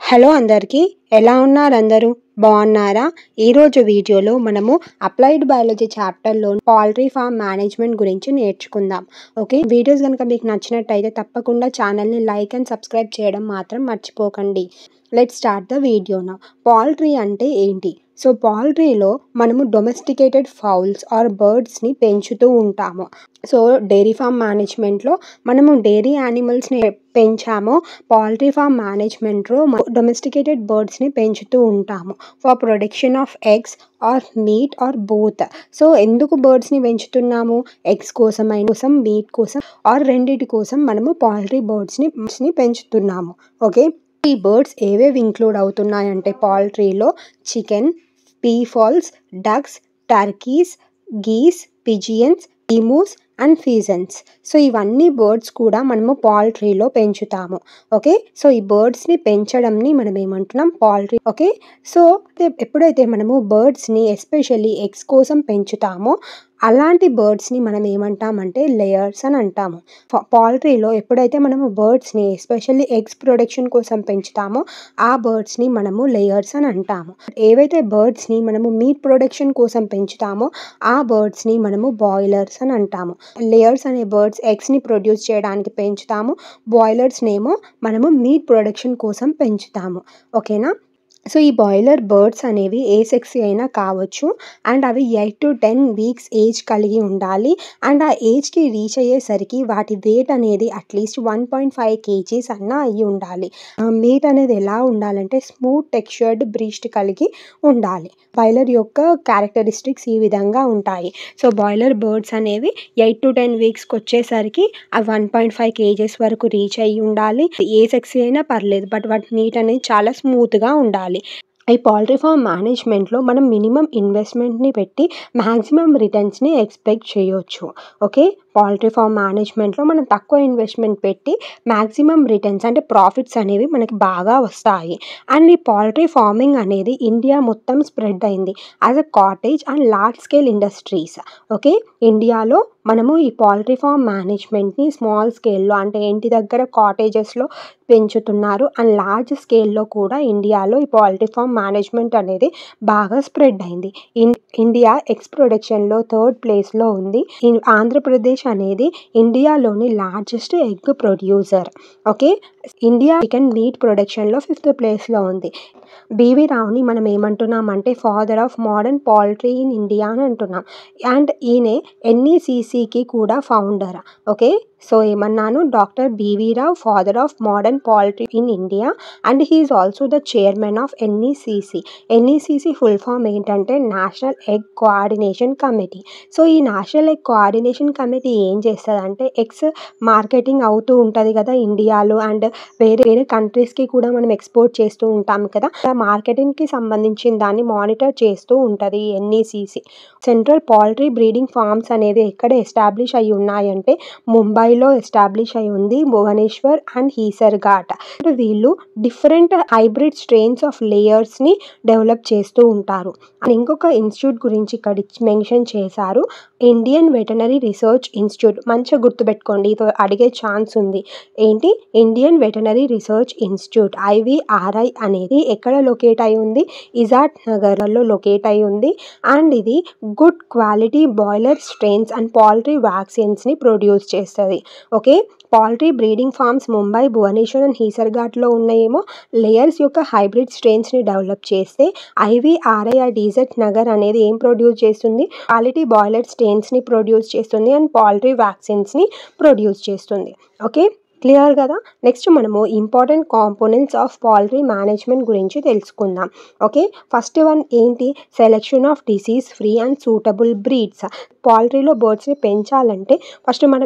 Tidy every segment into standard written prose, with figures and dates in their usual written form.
Hello అందరికీ, ఎలా ఉన్నారు అందరూ? బాగున్నారా? ఈరోజు వీడియోలో మనము అప్లైడ్ బయాలజీ చాప్టర్లో పౌల్ట్రీ ఫార్మ్ మేనేజ్మెంట్ గురించి నేర్చుకుందాం. ఓకే, వీడియోస్ కనుక మీకు నచ్చినట్టయితే తప్పకుండా ఛానల్ని లైక్ అండ్ సబ్స్క్రైబ్ చేయడం మాత్రం మర్చిపోకండి. Let's start the video now. Poultry అంటే ఏంటి? సో పౌల్ట్రీలో మనము డొమెస్టికేటెడ్ ఫౌల్స్ ఆర్ బర్డ్స్ని పెంచుతూ ఉంటాము. సో డైరీ ఫార్మ్ మేనేజ్మెంట్లో మనము డైరీ యానిమల్స్ని పెంచామో, పౌల్ట్రీ ఫార్మ్ మేనేజ్మెంట్లో డొమెస్టికేటెడ్ బర్డ్స్ని పెంచుతూ ఉంటాము for production of eggs or meat or both. So ఎందుకు బర్డ్స్ని పెంచుతున్నాము? ఎగ్స్ కోసం, మీట్ కోసం ఆర్ రెండిటి కోసం మనము పౌల్ట్రీ బర్డ్స్ని పెంచుతున్నాము. ఓకే, ఈ బర్డ్స్ ఏవేవి ఇంక్లూడ్ అవుతున్నాయంటే పౌల్ట్రీలో chicken, peafowls, ducks, turkeys, geese, pigeons, emus and pheasants. So ఇవన్నీ బర్డ్స్ కూడా మనము పౌల్ట్రీలో పెంచుతాము. ఓకే, సో ఈ బర్డ్స్ని పెంచడంని మనం ఏమంటున్నాం? పౌల్ట్రీ. ఓకే, సో ఎప్పుడైతే మనము బర్డ్స్ని ఎస్పెషల్లీ ఎగ్స్ కోసం పెంచుతామో అలాంటి బర్డ్స్ని మనం ఏమంటామంటే లేయర్స్ అని అంటాము. పౌల్ట్రీలో ఎప్పుడైతే మనము బర్డ్స్ని ఎస్పెషల్లీ ఎగ్స్ ప్రొడక్షన్ కోసం పెంచుతామో ఆ బర్డ్స్ని మనము లేయర్స్ అని అంటాము. ఏవైతే బర్డ్స్ని మనము మీట్ ప్రొడక్షన్ కోసం పెంచుతామో ఆ బర్డ్స్ని మనము బాయిలర్స్ అని అంటాము. లేయర్స్ అనే బర్డ్స్ ఎగ్స్ని ప్రొడ్యూస్ చేయడానికి పెంచుతాము, బాయిలర్స్నేమో మనము మీట్ ప్రొడక్షన్ కోసం పెంచుతాము. ఓకేనా? సో ఈ బాయిలర్ బర్డ్స్ అనేవి ఏ సెక్స్ అయినా కావచ్చు అండ్ అవి 8 to 10 వీక్స్ ఏజ్ కలిగి ఉండాలి. అండ్ ఆ ఏజ్కి రీచ్ అయ్యేసరికి వాటి వెయిట్ అనేది అట్లీస్ట్ 1.5 kgs అన్నా అయ్యి ఉండాలి. మీట్ అనేది ఎలా ఉండాలంటే స్మూత్ టెక్స్చర్డ్ బ్రీస్ట్ కలిగి ఉండాలి. బాయిలర్ యొక్క క్యారెక్టరిస్టిక్స్ ఈ విధంగా ఉంటాయి. సో బాయిలర్ బర్డ్స్ అనేవి 8 to 10 వీక్స్కి వచ్చేసరికి అవి 1.5 kgs వరకు రీచ్ అయ్యి ఉండాలి. ఏ సెక్స్ అయినా పర్లేదు, బట్ వాటి మీట్ అనేది చాలా స్మూత్గా ఉండాలి. ఈ పౌల్ట్రీ ఫార్మ్ మేనేజ్మెంట్లో మనం మినిమం ఇన్వెస్ట్మెంట్ని పెట్టి మ్యాక్సిమం రిటర్న్స్ని ఎక్స్పెక్ట్ చేయొచ్చు. ఓకే, పౌల్ట్రీ ఫార్మ్ మేనేజ్మెంట్లో మనం తక్కువ ఇన్వెస్ట్మెంట్ పెట్టి మ్యాక్సిమం రిటర్న్స్ అంటే ప్రాఫిట్స్ అనేవి మనకి బాగా వస్తాయి. అండ్ ఈ పౌల్ట్రీ ఫార్మింగ్ అనేది ఇండియా మొత్తం స్ప్రెడ్ అయింది as a cottage and large scale industries. Okay, ఇండియాలో మనము ఈ పౌల్ట్రీ ఫార్మ్ మేనేజ్మెంట్ని స్మాల్ స్కేల్లో అంటే ఇంటి దగ్గర కాటేజెస్లో పెంచుతున్నారు అండ్ లార్జ్ స్కేల్లో కూడా ఇండియాలో ఈ పౌల్ట్రీ ఫార్మ్ మేనేజ్మెంట్ అనేది బాగా స్ప్రెడ్ అయింది. ఇండియా ఎగ్స్ ప్రొడక్షన్లో 3rd ప్లేస్లో ఉంది. ఆంధ్రప్రదేశ్ అనేది ఇండియాలోని largest egg producer. Okay, India chicken meet ప్రొడక్షన్లో 5th ప్లేస్లో ఉంది. బీవీ రావుని మనం ఏమంటున్నామంటే father of modern poultry in India అని అంటున్నాం. అండ్ ఈయనే NECCకి కూడా ఫౌండర్. ఓకే, సో ఏమన్నాను? Doctor BV Rao, father of modern poultry in India and he is also the chairman of NECC. NECC full form ఏంటంటే national egg coordination committee. So ఈ national egg coordination committee ఏం చేస్తుందంటే eggs marketing అవుతూ ఉంటుంది కదా ఇండియాలో and వేరే కంట్రీస్కి కూడా మనం ఎక్స్పోర్ట్ చేస్తూ ఉంటాం కదా, మార్కెటింగ్కి సంబంధించిన దాన్ని మానిటర్ చేస్తూ ఉంటుంది NECC. Central poultry breeding farms అనేవి ఎక్కడ ఎస్టాబ్లిష్ అయి ఉన్నాయంటే ముంబైలో ఎస్టాబ్లిష్ అయి ఉంది, భువనేశ్వర్ అండ్ హీసర్ఘాట్. వీళ్ళు డిఫరెంట్ హైబ్రిడ్ స్ట్రెయిన్స్ ఆఫ్ లేయర్స్ని డెవలప్ చేస్తూ ఉంటారు. అండ్ ఇంకొక ఇన్స్టిట్యూట్ గురించి ఇక్కడ మెన్షన్ చేశారు, ఇండియన్ వెటనరీ రీసెర్చ్ ఇన్స్టిట్యూట్. మంచిగా గుర్తుపెట్టుకోండి, ఇది అడిగే ఛాన్స్ ఉంది. ఏంటి? Indian veterinary research institute IVRI అనేది ఎక్కడ లొకేట్ అయి ఉంది? ఇజాట్ నగర్లో లొకేట్ అయి ఉంది. అండ్ ఇది good quality boiler strains and poultry వ్యాక్సిన్స్ని ప్రొడ్యూస్ చేస్తుంది. Okay, poultry breeding farms Mumbai, Bhubaneswar and హీసర్ఘాట్లో ఉన్నాయేమో లేయర్స్ యొక్క హైబ్రిడ్ స్ట్రెయిన్స్ని డెవలప్ చేస్తే IVRI ఇజాట్ నగర్ అనేది ఏం ప్రొడ్యూస్ చేస్తుంది? క్వాలిటీ బాయిలర్ స్ట్రెయిన్స్ని ప్రొడ్యూస్ చేస్తుంది అండ్ పౌల్ట్రీ వ్యాక్సిన్స్ని ప్రొడ్యూస్ చేస్తుంది. ఓకే, క్లియర్ కదా? నెక్స్ట్ మనము important components of poultry management గురించి తెలుసుకుందాం. ఓకే, ఫస్ట్ వన్ ఏంటి? Selection of disease free and suitable breeds. పౌల్ట్రీలో బర్డ్స్ని పెంచాలంటే ఫస్ట్ మనం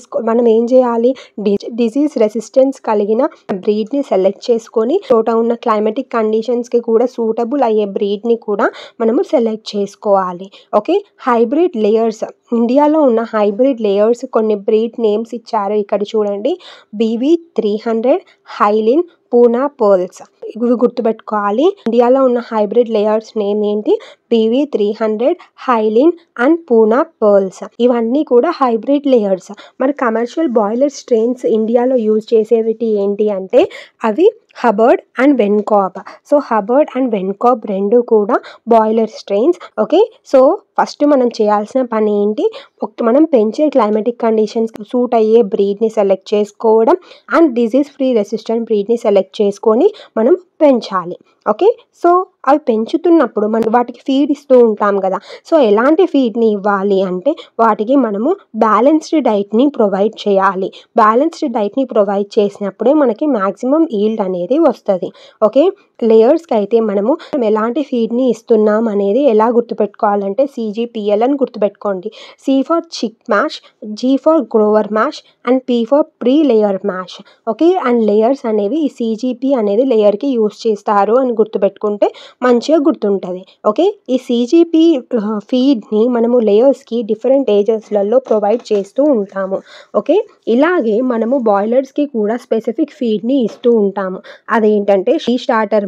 ఏం చేయాలి? డిసీజ్ రెసిస్టెన్స్ కలిగిన బ్రీడ్ని సెలెక్ట్ చేసుకొని చోట ఉన్న క్లైమాటిక్ కండిషన్స్కి కూడా సూటబుల్ అయ్యే బ్రీడ్ని కూడా మనము సెలెక్ట్ చేసుకోవాలి. Okay, hybrid layers. ఇండియాలో ఉన్న హైబ్రిడ్ లేయర్స్ కొన్ని బ్రీడ్ నేమ్స్ ఇచ్చారు ఇక్కడ చూడండి. BV300, హైలిన్, Poona pearls. ఇవి గుర్తుపెట్టుకోవాలి. ఇండియాలో ఉన్న హైబ్రిడ్ లేయర్స్ నేమ్ ఏంటి? PV300, హైలిన్ and Poona pearls. ఇవన్నీ కూడా హైబ్రిడ్ లేయర్స్. మరి కమర్షియల్ బాయిలర్ స్ట్రెయిన్స్ ఇండియాలో యూజ్ చేసేవి ఏంటి అంటే అవి Hubbard and Vencobb. So Hubbard and Vencobb రెండు కూడా boiler strains. Okay, so first మనం చేయాల్సిన పని ఏంటి, మనం పెంచే క్లైమాటిక్ కండిషన్స్ సూట్ అయ్యే బ్రీడ్ని సెలెక్ట్ చేసుకోవడం అండ్ డిజీజ్ ఫ్రీ రెసిస్టెంట్ బ్రీడ్ని సెలెక్ట్ చేసుకొని మనం పెంచాలి. ఓకే, సో అవి పెంచుతున్నప్పుడు మనం వాటికి ఫీడ్ ఇస్తూ ఉంటాం కదా. సో ఎలాంటి ఫీడ్ని ఇవ్వాలి అంటే వాటికి మనము బ్యాలెన్స్డ్ డైట్ని ప్రొవైడ్ చేయాలి. బ్యాలెన్స్డ్ డైట్ని ప్రొవైడ్ చేసినప్పుడే మనకి మ్యాక్సిమం ఈల్డ్ అనేది వస్తుంది. ఓకే, లేయర్స్కి అయితే మనము ఎలాంటి ఫీడ్ని ఇస్తున్నాం అనేది ఎలా గుర్తుపెట్టుకోవాలంటే CGPL అని గుర్తుపెట్టుకోండి. C for chick mash, G for grower mash and P for pre layer mash. Okay, and layers అనేవి ఈ CGP అనేది లేయర్కి యూస్ చేస్తారు అని గుర్తుపెట్టుకుంటే మంచిగా గుర్తుంటుంది. ఓకే, ఈ CGP ఫీడ్ని మనము లేయర్స్కి డిఫరెంట్ ఏజెస్లలో ప్రొవైడ్ చేస్తూ ఉంటాము. ఓకే, ఇలాగే మనము బాయిలర్స్కి కూడా స్పెసిఫిక్ ఫీడ్ని ఇస్తూ ఉంటాము. అదేంటంటే starter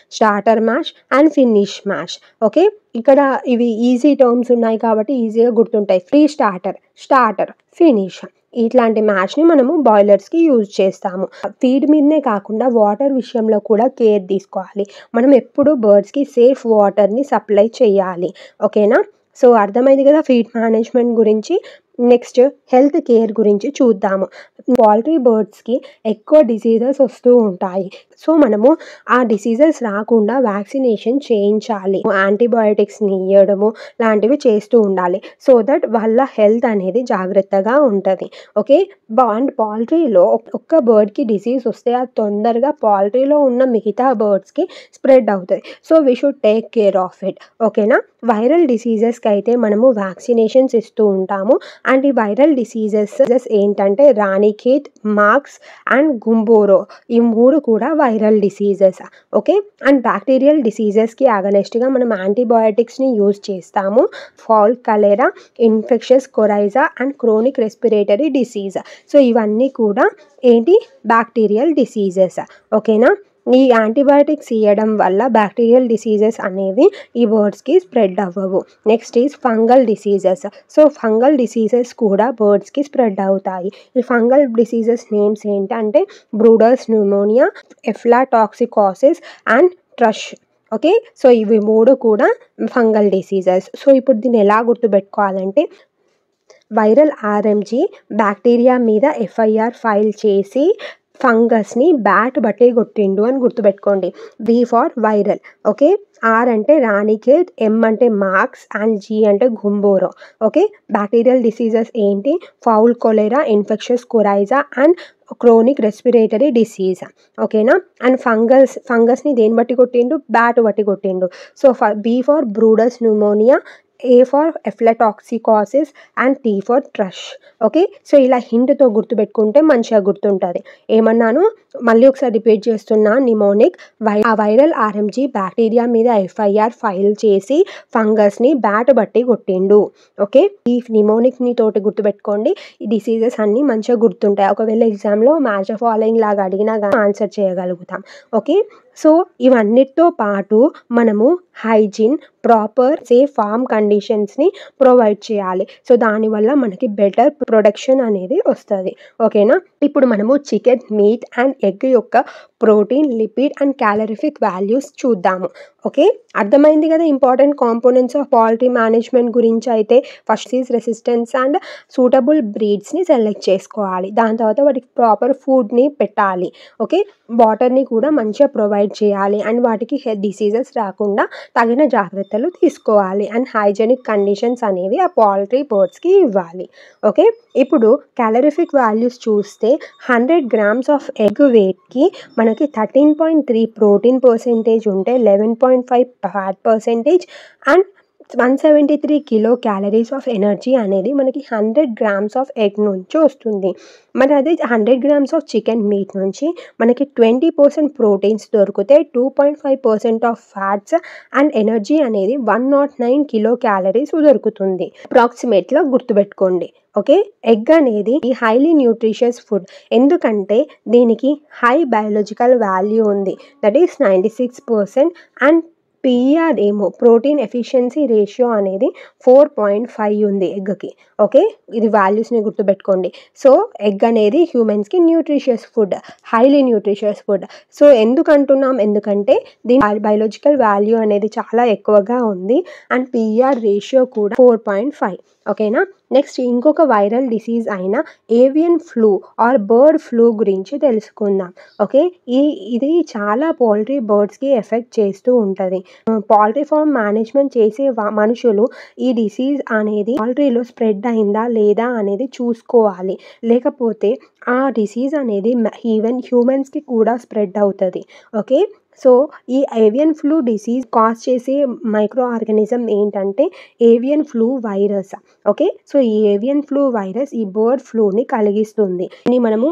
mash and finish mash. Okay, ఇక్కడ ఇవి ఈజీ టర్మ్స్ ఉన్నాయి కాబట్టి ఈజీగా గుర్తుంటాయి. ఫ్రీ స్టార్టర్ ఫినిష్ ఇట్లాంటి మ్యాష్ని మనము బాయిలర్స్కి యూజ్ చేస్తాము. ఫీడ్ మీదనే కాకుండా వాటర్ విషయంలో కూడా కేర్ తీసుకోవాలి. మనం ఎప్పుడు బర్డ్స్కి సేఫ్ వాటర్ని సప్లై చేయాలి. ఓకేనా, సో అర్థమైంది కదా ఫీడ్ మేనేజ్మెంట్ గురించి. నెక్స్ట్ హెల్త్ కేర్ గురించి చూద్దాము. పౌల్ట్రీ బర్డ్స్కి ఎక్కువ డిసీజెస్ వస్తూ ఉంటాయి. సో మనము ఆ డిసీజెస్ రాకుండా వ్యాక్సినేషన్ చేయించాలి. యాంటీబయాటిక్స్ని ఇవ్వడము లాంటివి చేస్తూ ఉండాలి. సో దట్ వాళ్ళ హెల్త్ అనేది జాగ్రత్తగా ఉంటుంది. ఓకే, అండ్ పౌల్ట్రీలో ఒక్క బర్డ్కి డిసీజ్ వస్తే అది తొందరగా పౌల్ట్రీలో ఉన్న మిగతా బర్డ్స్కి స్ప్రెడ్ అవుతుంది. So we should take care of it. ఓకేనా, వైరల్ డిసీజెస్కి అయితే మనము వ్యాక్సినేషన్స్ ఇస్తూ ఉంటాము. అండ్ ఈ వైరల్ డిసీజెస్ ఏంటంటే రాణిఖేత్, మార్క్స్ అండ్ గుంబోరో, ఈ మూడు కూడా viral diseases. Okay, and bacterial డిసీజెస్కి అగనెస్ట్గా మనం యాంటీబయాటిక్స్ని యూజ్ చేస్తాము. Fowl cholera, infectious coryza and chronic respiratory disease. So ఇవన్నీ కూడా ఏంటి, బ్యాక్టీరియల్ డిసీజెస్. ఓకేనా, ఈ యాంటీబయాటిక్స్ ఇవ్వడం వల్ల బ్యాక్టీరియల్ డిసీజెస్ అనేవి ఈ బర్డ్స్కి స్ప్రెడ్ అవ్వవు. Next is fungal diseases. So fungal diseases కూడా బర్డ్స్కి స్ప్రెడ్ అవుతాయి. ఈ ఫంగల్ డిసీజెస్ నేమ్స్ ఏంటంటే brooders pneumonia, aflatoxicosis and thrush. Okay, so ఇవి మూడు కూడా ఫంగల్ డిసీజెస్. సో ఇప్పుడు దీన్ని ఎలా గుర్తుపెట్టుకోవాలంటే వైరల్ RMG బ్యాక్టీరియా మీద FIR ఫైల్ చేసి ఫంగస్ని బ్యాట్ బట్టి కొట్టిండు అని గుర్తుపెట్టుకోండి. V for viral. Okay, R అంటే రాణిఖేత్, M అంటే మార్క్స్ అండ్ G అంటే గుంబోరో. ఓకే, బ్యాక్టీరియల్ డిసీజెస్ ఏంటి, fowl cholera, infectious coryza and chronic respiratory disease. ఓకేనా, అండ్ ఫంగస్ని దేని బట్టి కొట్టిండు, బ్యాట్ బట్టి కొట్టిండు. So B for brooders pneumonia, A for aflatoxicosis and T for thrush. Okay, so ఇలా హింట్తో గుర్తుపెట్టుకుంటే మంచిగా గుర్తుంటుంది. ఏమన్నాను మళ్ళీ ఒకసారి రిపీట్ చేస్తున్నా, నిమోనిక్ వైరల్ RMG బ్యాక్టీరియా మీద FIR ఫైల్ చేసి ఫంగస్ని బ్యాట్ బట్టి కొట్టిండు. ఓకే, ఈ నిమోనిక్ని తోటి గుర్తుపెట్టుకోండి. ఈ డిసీజెస్ అన్నీ మంచిగా గుర్తుంటాయి. ఒకవేళ ఎగ్జామ్లో మ్యాచ్ ఫాలోయింగ్ లాగా అడిగినా కానీ ఆన్సర్ చేయగలుగుతాం. ఓకే, సో ఇవన్నిటితో పాటు మనము హైజీన్, ప్రాపర్ సేఫ్ ఫార్మ్ కండిషన్స్ని ప్రొవైడ్ చేయాలి. సో దానివల్ల మనకి బెటర్ ప్రొడక్షన్ అనేది వస్తుంది. ఓకేనా, ఇప్పుడు మనము చికెన్, మీట్ అండ్ ఎగ్ యొక్క protein, lipid and calorific values చూద్దాము. ఓకే, అర్థమైంది కదా important components of poultry management గురించి. అయితే first is resistance and suitable బ్రీడ్స్ని సెలెక్ట్ చేసుకోవాలి. దాని తర్వాత వాటికి ప్రాపర్ ఫుడ్ని పెట్టాలి. ఓకే, వాటర్ని కూడా మంచిగా ప్రొవైడ్ చేయాలి అండ్ వాటికి డిసీజెస్ రాకుండా తగిన జాగ్రత్తలు తీసుకోవాలి అండ్ హైజెనిక్ కండిషన్స్ అనేవి ఆ పౌల్ట్రీ బర్డ్స్కి ఇవ్వాలి. ఓకే, ఇప్పుడు క్యాలరిఫిక్ వాల్యూస్ చూస్తే 100 grams ఆఫ్ ఎగ్ వెయిట్కి మనకి 13.3 ప్రోటీన్ పర్సెంటేజ్ ఉంటే 11.5 fat percentage and 173 kilo calories of energy అనేది మనకి 100 grams ఆఫ్ ఎగ్ నుంచి వస్తుంది. మరి అదే 100 grams ఆఫ్ చికెన్ మీట్ నుంచి మనకి 20% ప్రోటీన్స్ దొరికితే 2.5% ఆఫ్ ఫ్యాట్స్ అండ్ ఎనర్జీ అనేది 109 కిలో క్యాలరీస్ దొరుకుతుంది. అప్రాక్సిమేట్గా గుర్తుపెట్టుకోండి. ఓకే, ఎగ్ అనేది ఈ హైలీ న్యూట్రిషియస్ ఫుడ్. ఎందుకంటే దీనికి హై బయాలజికల్ వాల్యూ ఉంది, దట్ ఈస్ 96% అండ్ పిఈఆర్ ఏమో ప్రోటీన్ ఎఫిషియన్సీ రేషియో అనేది 4.5 ఉంది ఎగ్కి. ఓకే, ఇది వాల్యూస్ని గుర్తుపెట్టుకోండి. సో ఎగ్ అనేది హ్యూమన్స్కి nutritious food, highly nutritious food. So ఎందుకు అంటున్నాం, ఎందుకంటే దీని బయోలాజికల్ వాల్యూ అనేది చాలా ఎక్కువగా ఉంది అండ్ పిఈఆర్ రేషియో కూడా 4.5. ఓకేనా. నెక్స్ట్ ఇంకొక వైరల్ డిసీజ్ అయిన avian flu or bird flu గురించి తెలుసుకుందాం. ఓకే, ఇది చాలా పౌల్ట్రీ బర్డ్స్కి ఎఫెక్ట్ చేస్తూ ఉంటుంది. పౌల్ట్రీ ఫార్మ్ మేనేజ్మెంట్ చేసే మనుషులు ఈ డిసీజ్ అనేది పౌల్ట్రీలో స్ప్రెడ్ అయిందా లేదా అనేది చూసుకోవాలి. లేకపోతే ఆ డిసీజ్ అనేది ఈవెన్ హ్యూమన్స్కి కూడా స్ప్రెడ్ అవుతుంది. ఓకే, సో ఈ ఏవియన్ ఫ్లూ డిసీజ్ కాజ్ చేసే మైక్రో ఆర్గానిజం ఏంటంటే avian flu virus. Okay, so ఈ ఏవియన్ ఫ్లూ వైరస్ ఈ బర్డ్ ఫ్లూని కలిగిస్తుంది. ఇది మనము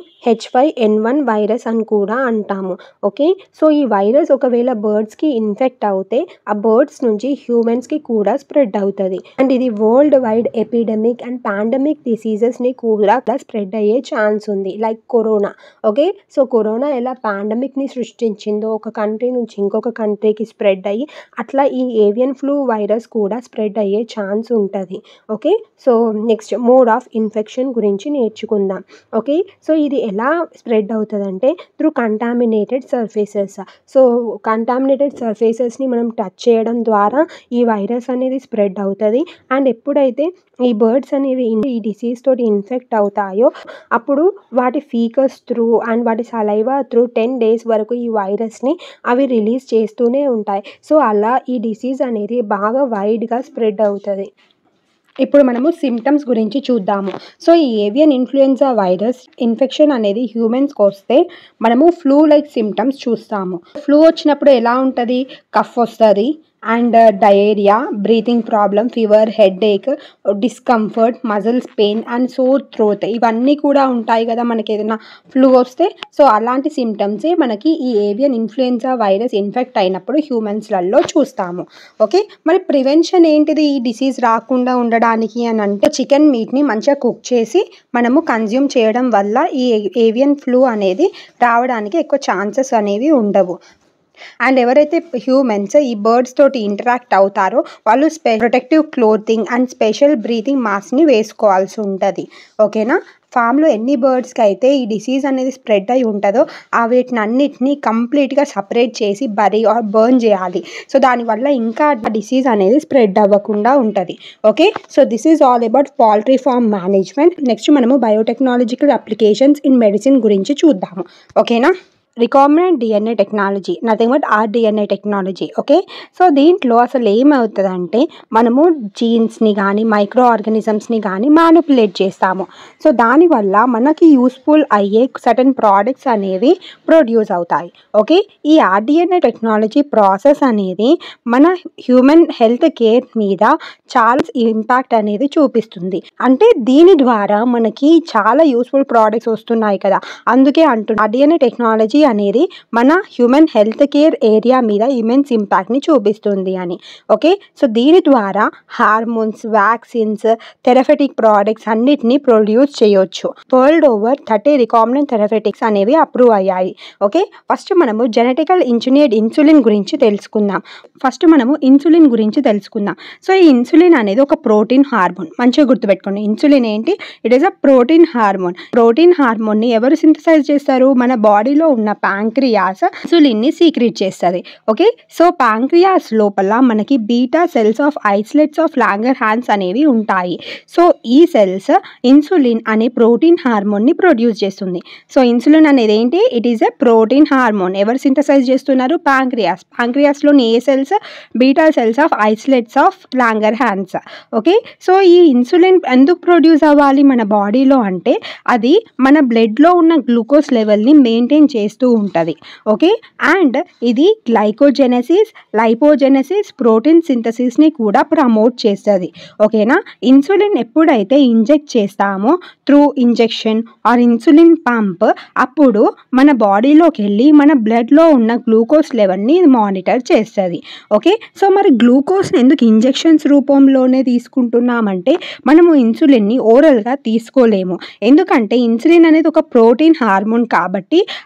H5N1 వైరస్ అని కూడా అంటాము. ఓకే, సో ఈ వైరస్ ఒకవేళ బర్డ్స్కి ఇన్ఫెక్ట్ అవుతే ఆ బర్డ్స్ నుంచి హ్యూమన్స్కి కూడా స్ప్రెడ్ అవుతుంది. అండ్ ఇది world wide epidemic and pandemic డిసీజెస్ని కూడా స్ప్రెడ్ అయ్యే ఛాన్స్ ఉంది, like corona. Okay, so corona ఎలా పాండమిక్ని సృష్టించిందో, ఒక కంట్రీ నుంచి ఇంకొక కంట్రీకి స్ప్రెడ్ అయ్యి అట్లా ఈ ఏవియన్ ఫ్లూ వైరస్ కూడా స్ప్రెడ్ అయ్యే ఛాన్స్ ఉంటుంది. Okay, so next mode of infection గురించి నేర్చుకుందాం. ఓకే, సో ఇది ఎలా స్ప్రెడ్ అవుతుందంటే through contaminated surfaces. So contaminated సర్ఫేసెస్ని మనం టచ్ చేయడం ద్వారా ఈ వైరస్ అనేది స్ప్రెడ్ అవుతుంది. అండ్ ఎప్పుడైతే ఈ బర్డ్స్ అనేవి ఈ డిసీజ్ తోటి ఇన్ఫెక్ట్ అవుతాయో అప్పుడు వాటి ఫీకస్ త్రూ అండ్ వాటి సలైవా త్రూ 10 days వరకు ఈ వైరస్ని అవి రిలీజ్ చేస్తూనే ఉంటాయి. సో అలా ఈ డిసీజ్ అనేది బాగా వైడ్గా స్ప్రెడ్ అవుతుంది. ఇప్పుడు మనము సిమ్టమ్స్ గురించి చూద్దాము. సో ఈ ఏవియన్ ఇన్ఫ్లుయెన్జా వైరస్ ఇన్ఫెక్షన్ అనేది హ్యూమన్స్కి వస్తే మనము ఫ్లూ లైక్ సిమ్టమ్స్ చూస్తాము. ఫ్లూ వచ్చినప్పుడు ఎలా ఉంటుంది, కఫ్ వస్తుంది and diarrhoea, breathing problem, fever, headache, discomfort, muscles pain and sore throat, ఇవన్నీ కూడా ఉంటాయి కదా మనకి ఏదైనా ఫ్లూ వస్తే. సో అలాంటి సిమ్టమ్సే మనకి ఈ ఏవియన్ ఇన్ఫ్లుయెన్జా వైరస్ ఇన్ఫెక్ట్ అయినప్పుడు హ్యూమన్స్లలో చూస్తాము. ఓకే, మరి ప్రివెన్షన్ ఏంటిది ఈ డిసీజ్ రాకుండా ఉండడానికి అని అంటే చికెన్ మీట్ని మంచిగా కుక్ చేసి మనము కన్జ్యూమ్ చేయడం వల్ల ఈ ఏవియన్ ఫ్లూ అనేది రావడానికి ఎక్కువ ఛాన్సెస్ అనేవి ఉండవు. అండ్ ఎవరైతే హ్యూమన్స్ ఈ బర్డ్స్ తోటి ఇంటరాక్ట్ అవుతారో వాళ్ళు protective clothing and special breathing మాస్క్ని వేసుకోవాల్సి ఉంటుంది. ఓకేనా. ఫామ్లో ఎన్ని బర్డ్స్కి అయితే ఈ డిసీజ్ అనేది స్ప్రెడ్ అయి ఉంటుందో వీటిని అన్నిటినీ కంప్లీట్గా సపరేట్ చేసి బర్న్ చేయాలి. సో దానివల్ల ఇంకా డిసీజ్ అనేది స్ప్రెడ్ అవ్వకుండా ఉంటుంది. Okay, so this is all about poultry farm management. Next మనము బయోటెక్నాలజికల్ అప్లికేషన్స్ ఇన్ మెడిసిన్ గురించి చూద్దాము. ఓకేనా. Recombinant DNA technology, nothing but rDNA technology. Okay, so దీంట్లో అసలు ఏమవుతుందంటే మనము జీన్స్ని కానీ మైక్రో ఆర్గానిజమ్స్ని కానీ మ్యానిపులేట్ చేస్తాము. సో దానివల్ల మనకి యూస్ఫుల్ అయ్యే సర్టన్ ప్రోడక్ట్స్ అనేవి ప్రొడ్యూస్ అవుతాయి. ఓకే, ఈ rDNA టెక్నాలజీ ప్రాసెస్ అనేది మన హ్యూమన్ హెల్త్ కేర్ మీద చాలా ఇంపాక్ట్ అనేది చూపిస్తుంది. అంటే దీని ద్వారా మనకి చాలా యూస్ఫుల్ ప్రోడక్ట్స్ వస్తున్నాయి కదా, అందుకే అంటున్నా rDNA టెక్నాలజీ అనేది మన హ్యూమన్ హెల్త్ కేర్ ఏరియా మీద ఇమెన్స్ ఇంపాక్ట్ని చూపిస్తుంది అని. ఓకే, సో దీని ద్వారా హార్మోన్స్, వ్యాక్సిన్స్, థెరపెటిక్ ప్రోడక్ట్స్ అన్నిటినీ ప్రొడ్యూస్ చేయొచ్చు. వరల్డ్ ఓవర్ 30 రికాంబినెంట్ థెరపెటిక్స్ అనేవి అప్రూవ్ అయ్యాయి. ఓకే, ఫస్ట్ మనము జెనెటికల్ ఇంజనీర్డ్ ఇన్సులిన్ గురించి తెలుసుకుందాం. సో ఈ ఇన్సులిన్ అనేది ఒక ప్రోటీన్ హార్మోన్. మంచిగా గుర్తుపెట్టుకోండి, ఇన్సులిన్ ఏంటి, it is a protein hormone. Protein హార్మోన్ని ఎవరు సింథసైజ్ చేస్తారు, మన బాడీలో ఉన్న ప్యాంక్రియాస్ ఇన్సులిన్ని సీక్రెట్ చేస్తుంది. ఓకే, సో ప్యాంక్రియాస్ లోపల మనకి beta cells of isolates of Langerhans అనేవి ఉంటాయి. సో ఈ సెల్స్ ఇన్సులిన్ అనే ప్రోటీన్ హార్మోన్ని ప్రొడ్యూస్ చేస్తుంది. సో ఇన్సులిన్ అనేది ఏంటి, it is a protein hormone. ఎవరు సింథసైజ్ చేస్తున్నారు, ప్యాంక్రియాస్లోని ఏ cells, beta cells of isolates of Langerhans. Okay, so ఈ ఇన్సులిన్ ఎందుకు ప్రొడ్యూస్ అవ్వాలి మన బాడీలో అంటే అది మన బ్లడ్లో ఉన్న గ్లూకోజ్ లెవెల్ని మెయింటైన్ చేస్తూ ఉంటుంది. ఓకే, అండ్ ఇది గ్లైకోజెనసిస్, లైపోజెనసిస్, ప్రోటీన్ సింథసిస్ని కూడా ప్రమోట్ చేస్తుంది. ఓకేనా. ఇన్సులిన్ ఎప్పుడైతే ఇంజెక్ట్ చేస్తామో through injection or insulin pump, అప్పుడు మన బాడీలోకి వెళ్ళి మన బ్లడ్లో ఉన్న గ్లూకోజ్ లెవెల్ని మానిటర్ చేస్తుంది. ఓకే, సో మరి గ్లూకోజ్ని ఎందుకు ఇంజెక్షన్స్ రూపంలోనే తీసుకుంటున్నామంటే మనము ఇన్సులిన్ని ఓరల్గా తీసుకోలేము. ఎందుకంటే ఇన్సులిన్ అనేది ఒక ప్రోటీన్ హార్మోన్ కాబట్టి అది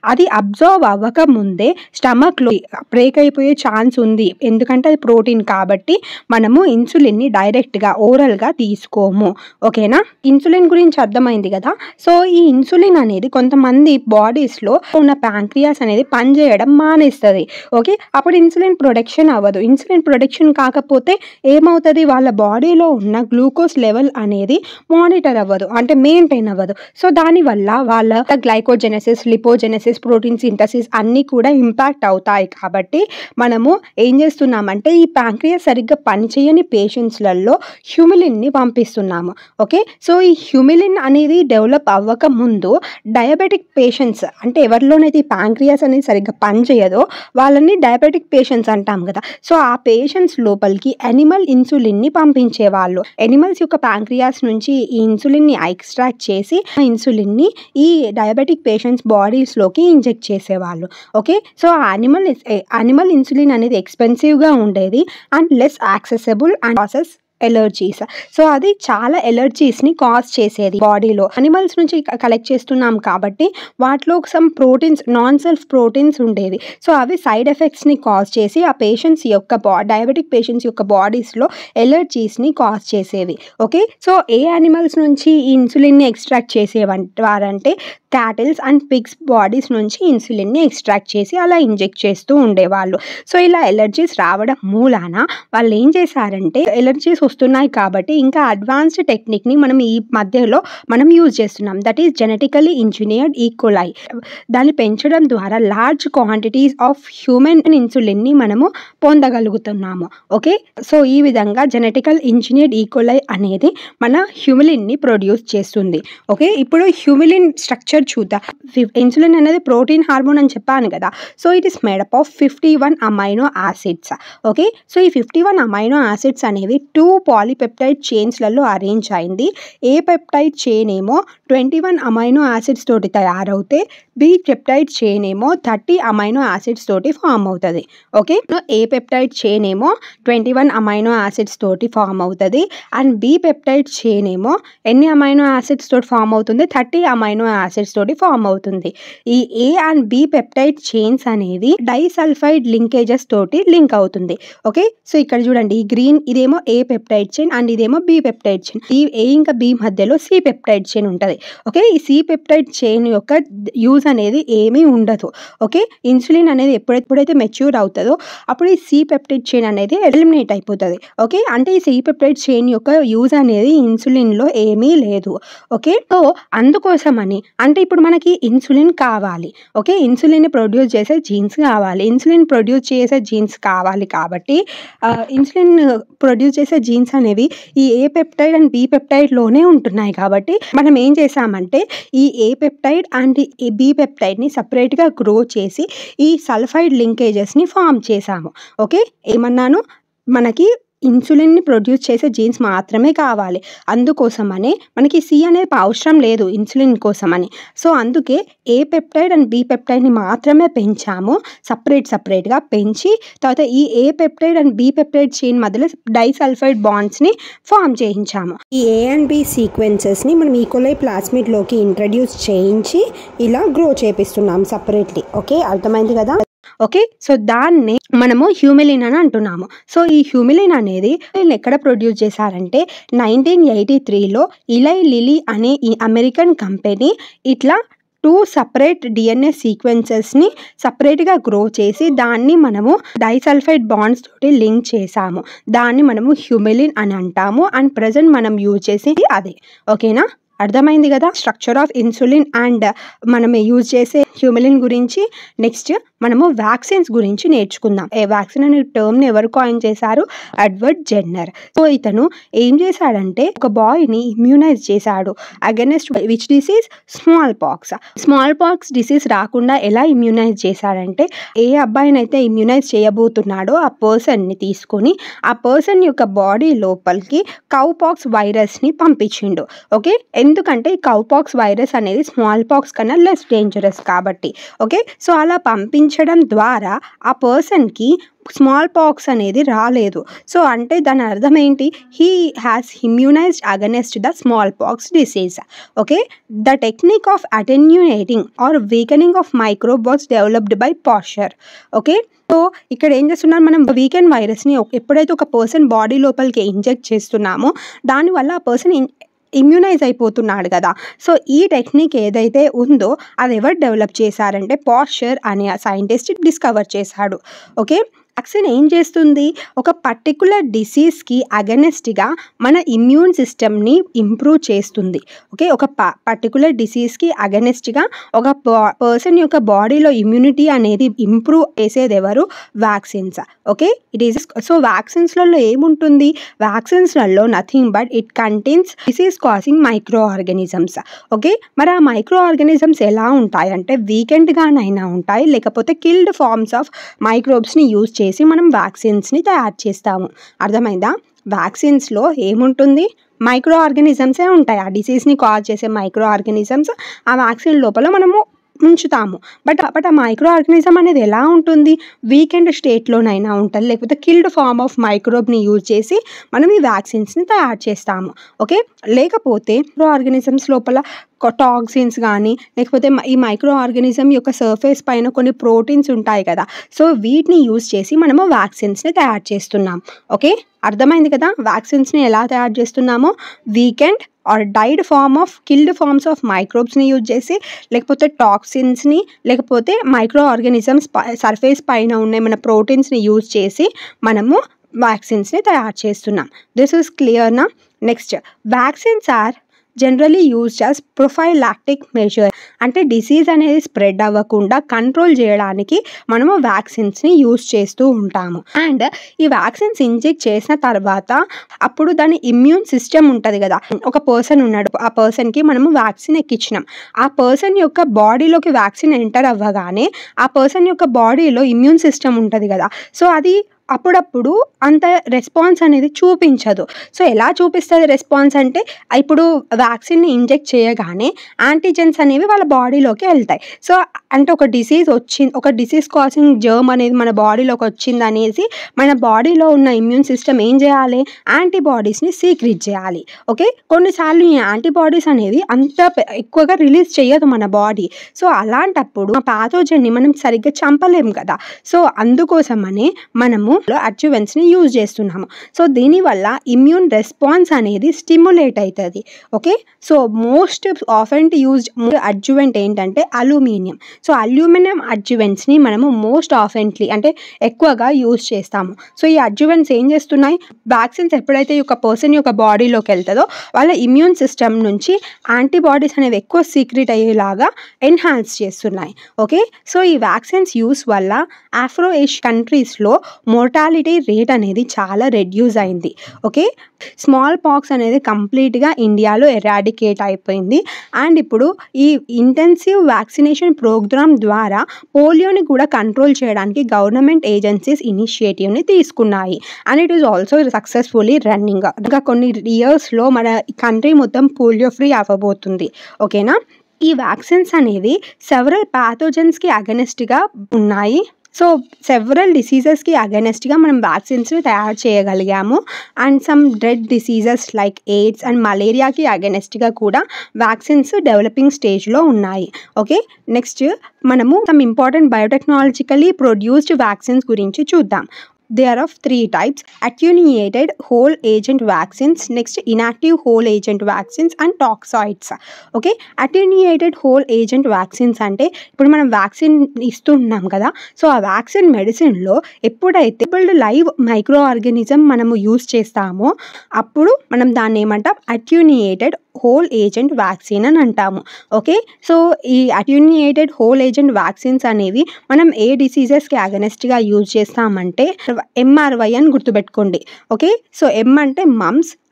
అబ్జర్వ్ అవ్వక ముందే స్టమక్లో బ్రేక్ అయిపోయే ఛాన్స్ ఉంది. ఎందుకంటే అది ప్రోటీన్ కాబట్టి మనము ఇన్సులిన్ని డైరెక్ట్గా ఓరల్గా తీసుకోము. ఓకేనా? ఇన్సులిన్ గురించి అర్థమైంది కదా. సో ఈ ఇన్సులిన్ అనేది కొంతమంది బాడీస్లో ఉన్న ప్యాంక్రియాస్ అనేది పనిచేయడం మానేస్తుంది. ఓకే, అప్పుడు ఇన్సులిన్ ప్రొడక్షన్ అవ్వదు. ఇన్సులిన్ ప్రొడక్షన్ కాకపోతే ఏమవుతుంది, వాళ్ళ బాడీలో ఉన్న గ్లూకోజ్ లెవెల్ అనేది మానిటర్ అవ్వదు, అంటే మెయింటైన్ అవ్వదు. సో దానివల్ల వాళ్ళ గ్లైకోజెనసిస్, లిపోజెనసిస్, ప్రోటీన్ సింథసిస్ అన్నీ కూడా ఇంపాక్ట్ అవుతాయి. కాబట్టి మనము ఏం చేస్తున్నామంటే ఈ ప్యాంక్రియాస్ సరిగ్గా పనిచేయని పేషెంట్స్లలో హ్యూమిలిన్ని పంపిస్తున్నాము. ఓకే, సో ఈ హ్యూమిలిన్ అనేది డెవలప్ అవ్వక ముందు డయాబెటిక్ పేషెంట్స్, అంటే ఎవరిలోనైతే ఈ ప్యాంక్రియాస్ అనేది సరిగ్గా పనిచేయదో వాళ్ళని డయాబెటిక్ పేషెంట్స్ అంటాం కదా. సో ఆ పేషెంట్స్ లోపలికి ఎనిమల్ ఇన్సులిన్ని పంపించేవాళ్ళు. ఎనిమల్స్ యొక్క ప్యాంక్రియాస్ నుంచి ఈ ఇన్సులిన్ని ఎక్స్ట్రాక్ట్ చేసి ఆ ఇన్సులిన్ని ఈ డయాబెటిక్ పేషెంట్స్ బాడీస్లోకి ఇంజెక్ట్ చేసేవాళ్ళు. ఓకే, సో అనిమల్ ఇన్సులిన్ అనేది ఎక్స్పెన్సివ్గా ఉండేది and less accessible and process allergies. So అది చాలా ఎలర్జీస్ని కాజ్ చేసేది బాడీలో. అనిమల్స్ నుంచి కలెక్ట్ చేస్తున్నాం కాబట్టి వాటిలో some proteins, non self proteins ఉండేవి. సో అవి సైడ్ ఎఫెక్ట్స్ని కాజ్ చేసి ఆ పేషెంట్స్ యొక్క డయాబెటిక్ పేషెంట్స్ యొక్క బాడీస్లో ఎలర్జీస్ని కాజ్ చేసేవి. ఓకే, సో ఏ యానిమల్స్ నుంచి ఈ ఇన్సులిన్ని ఎక్స్ట్రాక్ట్ చేసేవారంటే క్యాటిల్స్ అండ్ పిగ్స్ బాడీస్ నుంచి ఇన్సులిన్ని ఎక్స్ట్రాక్ట్ చేసి అలా ఇంజెక్ట్ చేస్తూ ఉండేవాళ్ళు. సో ఇలా ఎలర్జీస్ రావడం మూలాన వాళ్ళు ఏం చేశారంటే, ఎలర్జీస్ వస్తున్నాయి కాబట్టి ఇంకా అడ్వాన్స్డ్ టెక్నిక్ని మనం ఈ మధ్యలో యూజ్ చేస్తున్నాం. That is genetically engineered E coli. దాన్ని పెంచడం ద్వారా లార్జ్ క్వాంటిటీస్ ఆఫ్ హ్యూమన్ ఇన్సులిన్ని మనము పొందగలుగుతున్నాము. ఓకే, సో ఈ విధంగా జెనెటికల్ ఇంజనీర్డ్ ఈకోలై అనేది మన హ్యూమిలిన్ని ప్రొడ్యూస్ చేస్తుంది. ఓకే, ఇప్పుడు హ్యూమిలిన్ స్ట్రక్చర్ చూద్దాం. ఇన్సులిన్ అనేది ప్రోటీన్ హార్మోన్ అని చెప్పాను కదా. So it is made up of 51 amino acids. Okay, so ఈ 51 అమైనో యాసిడ్స్ అనేవి 2 పాలీపెప్టైడ్ చైన్స్లలో అరేంజ్ అయింది. ఏ పెప్టైడ్ చైన్ ఏమో 21 అమైనో యాసిడ్స్ తోటి తయారవుతే బి పెప్టైడ్ చైన్ ఏమో 30 అమైనో యాసిడ్స్ తోటి ఫామ్ అవుతుంది. ఓకే, ఏ పెప్టైడ్ చైన్ ఏమో 21 అమైనో యాసిడ్స్ తోటి ఫామ్ అవుతుంది అండ్ బి పెప్టైడ్ చైన్ ఏమో ఎన్ని అమైనో యాసిడ్స్ తోటి ఫామ్ అవుతుంది, 30 అమైనో యాసిడ్స్ తోటి ఫామ్ అవుతుంది. ఈ A and B peptide chains అనేవి డైసల్ఫైడ్ లింకేజెస్ తోటి లింక్ అవుతుంది. ఓకే, సో ఇక్కడ చూడండి, ఈ గ్రీన్ ఇదేమో ఏ పెప్టైడ్ చైన్ అండ్ ఇదేమో బి పెప్టైడ్ చైన్. ఈ ఏ ఇంకా బి మధ్యలో సి పెప్టైడ్ చైన్ ఉంటుంది. ఓకే, ఈ సి పెప్టైడ్ చైన్ యొక్క యూజ్ అనేది ఏమీ ఉండదు. ఓకే, ఇన్సులిన్ అనేది ఎప్పుడైతే మెచ్యూర్ అవుతుందో అప్పుడు ఈ సి పెప్టైడ్ చైన్ అనేది ఎలిమినేట్ అయిపోతుంది. ఓకే, అంటే ఈ సి పెప్టైడ్ చైన్ యొక్క యూజ్ అనేది ఇన్సులిన్లో ఏమీ లేదు. ఓకే, సో అందుకోసమని, అంటే ఇప్పుడు మనకి ఇన్సులిన్ కావాలి. ఓకే, ఇన్సులిన్ ప్రొడ్యూస్ చేసే జీన్స్ కావాలి. ఇన్సులిన్ ప్రొడ్యూస్ చేసే జీన్స్ కావాలి కాబట్టి ఇన్సులిన్ ప్రొడ్యూస్ చేసే జీన్స్ అనేవి ఈ ఏ పెప్టైడ్ అండ్ బి పెప్టైడ్లోనే ఉంటున్నాయి. కాబట్టి మనం ఏం చేసామంటే ఈ ఏ పెప్టైడ్ అండ్ ఈ బి పెప్టైడ్ని సపరేట్గా గ్రో చేసి ఈ సల్ఫైడ్ లింకేజెస్ని ఫామ్ చేసాము. ఓకే, ఏమన్నాను, మనకి ఇన్సులిన్ని ప్రొడ్యూస్ చేసే జీన్స్ మాత్రమే కావాలి. అందుకోసమనే మనకి సి అనేది అవసరం లేదు ఇన్సులిన్ కోసమని. సో అందుకే ఏ పెప్టైడ్ అండ్ బి పెప్టైడ్ని మాత్రమే పెంచాము, సపరేట్గా పెంచి తర్వాత ఈ A peptide and B peptide chain మధ్యలో డైసల్ఫైడ్ బాండ్స్ని ఫామ్ చేయించాము. ఈ ఏ అండ్ బి సీక్వెన్సెస్ని మనం ఈకోలై ప్లాస్మిడ్లోకి ఇంట్రడ్యూస్ చేయించి ఇలా గ్రో చేపిస్తున్నాం సపరేట్లీ. ఓకే, అర్థమైంది కదా. ఓకే, సో దాన్ని మనము హ్యూమిలిన్ అని అంటున్నాము. సో ఈ హ్యూమిలిన్ అనేది ఎక్కడ ప్రొడ్యూస్ చేశారంటే 1983లో ఇలై లిలీ అనే ఈ అమెరికన్ కంపెనీ ఇట్లా 2 సపరేట్ డిఎన్ఏ సీక్వెన్సెస్ని సపరేట్గా గ్రో చేసి దాన్ని మనము డైసల్ఫైడ్ బాండ్స్ తోటి లింక్ చేసాము. దాన్ని మనము హ్యూమిలిన్ అని అంటాము అండ్ ప్రజెంట్ మనం యూజ్ చేసేది అదే. ఓకేనా, అర్థమైంది కదా స్ట్రక్చర్ ఆఫ్ ఇన్సులిన్ అండ్ మనం యూజ్ చేసే హ్యూమిలిన్ గురించి. నెక్స్ట్ మనము వ్యాక్సిన్స్ గురించి నేర్చుకుందాం. ఏ వ్యాక్సిన్ అనే టర్మ్ని ఎవరు కాయిన్ చేశారు? Edward Jenner. సో ఇతను ఏం చేశాడంటే ఒక బాయ్ని ఇమ్యూనైజ్ చేశాడు against which disease? Smallpox disease రాకుండా ఎలా ఇమ్యూనైజ్ చేశాడంటే ఏ అబ్బాయినైతే ఇమ్యూనైజ్ చేయబోతున్నాడో ఆ పర్సన్ని తీసుకొని ఆ పర్సన్ యొక్క బాడీ లోపలికి కౌపాక్స్ వైరస్ని పంపించిండు. ఓకే, ఎందుకంటే ఈ కౌపాక్స్ వైరస్ అనేది స్మాల్ పాక్స్ కన్నా లెస్ డేంజరస్ కాబట్టి. కాబట్టి. ఓకే. సో అలా పంపించడం ద్వారా ఆ పర్సన్‌కి స్మాల్ పాక్స్ అనేది రాలేదు. సో అంటే దాని అర్థం ఏంటి? He has immunised against the smallpox disease. Okay. The technique of attenuating or weakening of microbe was developed by Pasteur. Okay. So ఇక్కడ ఏం చేస్తున్నాం, మనం వీకెండ్ వైరస్‌ని ఎప్పుడైతే ఒక పర్సన్ బాడీ లోపలికి ఇంజెక్ట్ చేస్తున్నామో దానివల్ల ఆ పర్సన్ ఇమ్యూనైజ్ అయిపోతున్నాడు కదా. సో ఈ టెక్నిక్ ఏదైతే ఉందో అది ఎవరు డెవలప్ చేశారంటే పాస్చర్ అనే సైంటిస్ట్ డిస్కవర్ చేశాడు. ఓకే. వ్యాక్సిన్ ఏం చేస్తుంది, ఒక పర్టికులర్ డిసీజ్కి అగెనెస్ట్గా మన ఇమ్యూన్ సిస్టమ్ని ఇంప్రూవ్ చేస్తుంది. ఓకే. ఒక పర్టికులర్ డిసీజ్కి అగెనెస్ట్గా ఒక పర్సన్ యొక్క బాడీలో ఇమ్యూనిటీ అనేది ఇంప్రూవ్ చేసేది ఎవరు? Vaccines. Okay. It is so వ్యాక్సిన్స్లలో ఏముంటుంది, వ్యాక్సిన్స్లలో nothing but it contains disease causing microorganisms. Okay. మరి ఆ మైక్రో ఆర్గానిజమ్స్ ఎలా ఉంటాయంటే వీకెండ్గానైనా ఉంటాయి, లేకపోతే కిల్డ్ ఫార్మ్స్ ఆఫ్ మైక్రోబ్స్ని యూజ్ చేసి మనం వ్యాక్సిన్స్ని తయారు చేస్తాము. అర్థమైందా? వ్యాక్సిన్స్లో ఏముంటుంది, మైక్రో ఆర్గానిజమ్సే ఉంటాయి. ఆ డిసీజ్ని కాజ్ చేసే మైక్రో ఆర్గానిజమ్స్ ఆ వ్యాక్సిన్ లోపల మనము ఉంచుతాము. బట్ ఆ మైక్రో ఆర్గానిజం అనేది ఎలా ఉంటుంది, వీకెండ్ స్టేట్లోనైనా ఉంటుంది, లేకపోతే కిల్డ్ ఫార్మ్ ఆఫ్ మైక్రోబ్ని యూజ్ చేసి మనం ఈ వ్యాక్సిన్స్ని తయారు చేస్తాము. ఓకే. లేకపోతే మైక్రో ఆర్గానిజమ్స్ లోపల టాక్సిన్స్ కానీ లేకపోతే ఈ మైక్రో ఆర్గానిజం యొక్క సర్ఫేస్ పైన కొన్ని ప్రోటీన్స్ ఉంటాయి కదా. సో వీటిని యూజ్ చేసి మనము వ్యాక్సిన్స్ని తయారు చేస్తున్నాం. ఓకే. అర్థమైంది కదా వ్యాక్సిన్స్ని ఎలా తయారు చేస్తున్నామో? Weakened or died form of killed forms of మైక్రోబ్స్ని యూజ్ చేసి, లేకపోతే టాక్సిన్స్ని, లేకపోతే మైక్రో ఆర్గానిజమ్స్ సర్ఫేస్ పైన ఉన్న మన ప్రోటీన్స్ని యూజ్ చేసి మనము వ్యాక్సిన్స్ని తయారు చేస్తున్నాం. దిస్ ఈస్ క్లియర్నా? Next, vaccines are generally used as prophylactic measure. అంటే డిసీజ్ అనేది స్ప్రెడ్ అవ్వకుండా కంట్రోల్ చేయడానికి మనము వ్యాక్సిన్స్ని యూజ్ చేస్తూ ఉంటాము. అండ్ ఈ వ్యాక్సిన్స్ ఇంజెక్ట్ చేసిన తర్వాత అప్పుడు దాని ఇమ్యూన్ సిస్టమ్ ఉంటుంది కదా. ఒక పర్సన్ ఉన్నాడు, ఆ పర్సన్కి మనము వ్యాక్సిన్ ఎక్కించినాం. ఆ పర్సన్ యొక్క బాడీలోకి వ్యాక్సిన్ ఎంటర్ అవ్వగానే ఆ పర్సన్ యొక్క బాడీలో ఇమ్యూన్ సిస్టమ్ ఉంటుంది కదా. సో అది అప్పుడప్పుడు అంత రెస్పాన్స్ అనేది చూపించదు. సో ఎలా చూపిస్తుంది రెస్పాన్స్ అంటే, ఇప్పుడు వ్యాక్సిన్ని ఇంజెక్ట్ చేయగానే యాంటీజెన్స్ అనేవి వాళ్ళ బాడీలోకి వెళ్తాయి. సో అంటే ఒక డిసీజ్ కాసింగ్ జర్మ్ అనేది మన బాడీలోకి వచ్చింది అనేసి మన బాడీలో ఉన్న ఇమ్యూన్ సిస్టమ్ ఏం చేయాలి, యాంటీబాడీస్ని సీక్రెట్ చేయాలి. ఓకే. కొన్నిసార్లు ఈ యాంటీబాడీస్ అనేవి అంత ఎక్కువగా రిలీజ్ చేయదు మన బాడీ. సో అలాంటప్పుడు ఆ ప్యాథోజన్ని మనం సరిగ్గా చంపలేము కదా. సో అందుకోసమనే మనము అడ్జువెంట్స్ని యూజ్ చేస్తున్నాము. సో దీనివల్ల ఇమ్యూన్ రెస్పాన్స్ అనేది స్టిమ్యులేట్ అవుతుంది. Okay. So most often used adjuvant ఏంటంటే అల్యూమినియం. సో అల్యూమినియం అడ్జువెంట్స్ని మనము మోస్ట్ ఆఫెంట్లీ అంటే ఎక్కువగా యూజ్ చేస్తాము. సో ఈ అడ్జువెంట్స్ ఏం చేస్తున్నాయి, వ్యాక్సిన్స్ ఎప్పుడైతే ఒక పర్సన్ యొక్క బాడీలోకి వెళ్తుందో వాళ్ళ ఇమ్యూన్ సిస్టమ్ నుంచి యాంటీబాడీస్ అనేవి ఎక్కువ సీక్రెట్ అయ్యేలాగా ఎన్హాన్స్ చేస్తున్నాయి. ఓకే. సో ఈ వ్యాక్సిన్స్ యూస్ వల్ల ఆఫ్రో ఏషియన్ కంట్రీస్లో మోర్టాలిటీ రేట్ అనేది చాలా రెడ్యూస్ అయింది. ఓకే. స్మాల్ పాక్స్ అనేది కంప్లీట్గా ఇండియాలో ఎరాడికేట్ అయిపోయింది. అండ్ ఇప్పుడు ఈ ఇంటెన్సివ్ వ్యాక్సినేషన్ ప్రోగ్రామ్ ద్వారా పోలియోని కూడా కంట్రోల్ చేయడానికి గవర్నమెంట్ ఏజెన్సీస్ ఇనిషియేటివ్ని తీసుకున్నాయి. And it is also successfully running. ఇంకా కొన్ని ఇయర్స్లో మన కంట్రీ మొత్తం పోలియో ఫ్రీ అవ్వబోతుంది. ఓకేనా. ఈ వ్యాక్సిన్స్ అనేవి సెవరల్ ప్యాథోజన్స్కి అగెనెస్ట్గా ఉన్నాయి. సో సెవరల్ డిసీజెస్కి అగెనెస్ట్గా మనం వ్యాక్సిన్స్ని తయారు చేయగలిగాము. And some dread diseases like AIDS and మలేరియాకి అగెనెస్ట్గా కూడా వ్యాక్సిన్స్ డెవలపింగ్ స్టేజ్లో ఉన్నాయి. ఓకే. నెక్స్ట్ మనము some important biotechnologically produced vaccines గురించి చూద్దాం. There are of 3 types: attenuated whole agent vaccines, next inactive whole agent vaccines and toxoids. Okay. attenuated whole agent vaccines అంటే ఇప్పుడు మనం వ్యాక్సిన్ ఇస్తున్నాం కదా. సో ఆ వ్యాక్సిన్ మెడిసిన్లో ఎప్పుడైతే లైవ్ మైక్రో ఆర్గానిజం మనము యూజ్ చేస్తామో అప్పుడు మనం దాన్ని ఏమంటాం, అట్యూనియేటెడ్ హోల్ ఏజెంట్ వ్యాక్సిన్ అని అంటాము. ఓకే. సో ఈ అట్యూనియేటెడ్ హోల్ ఏజెంట్ వ్యాక్సిన్స్ అనేవి మనం ఏ డిసీజెస్కి అగెనెస్ట్గా యూజ్ చేస్తామంటే MRY అని గుర్తుపెట్టుకోండి. ఓకే. సో M అంటే మమ్స్,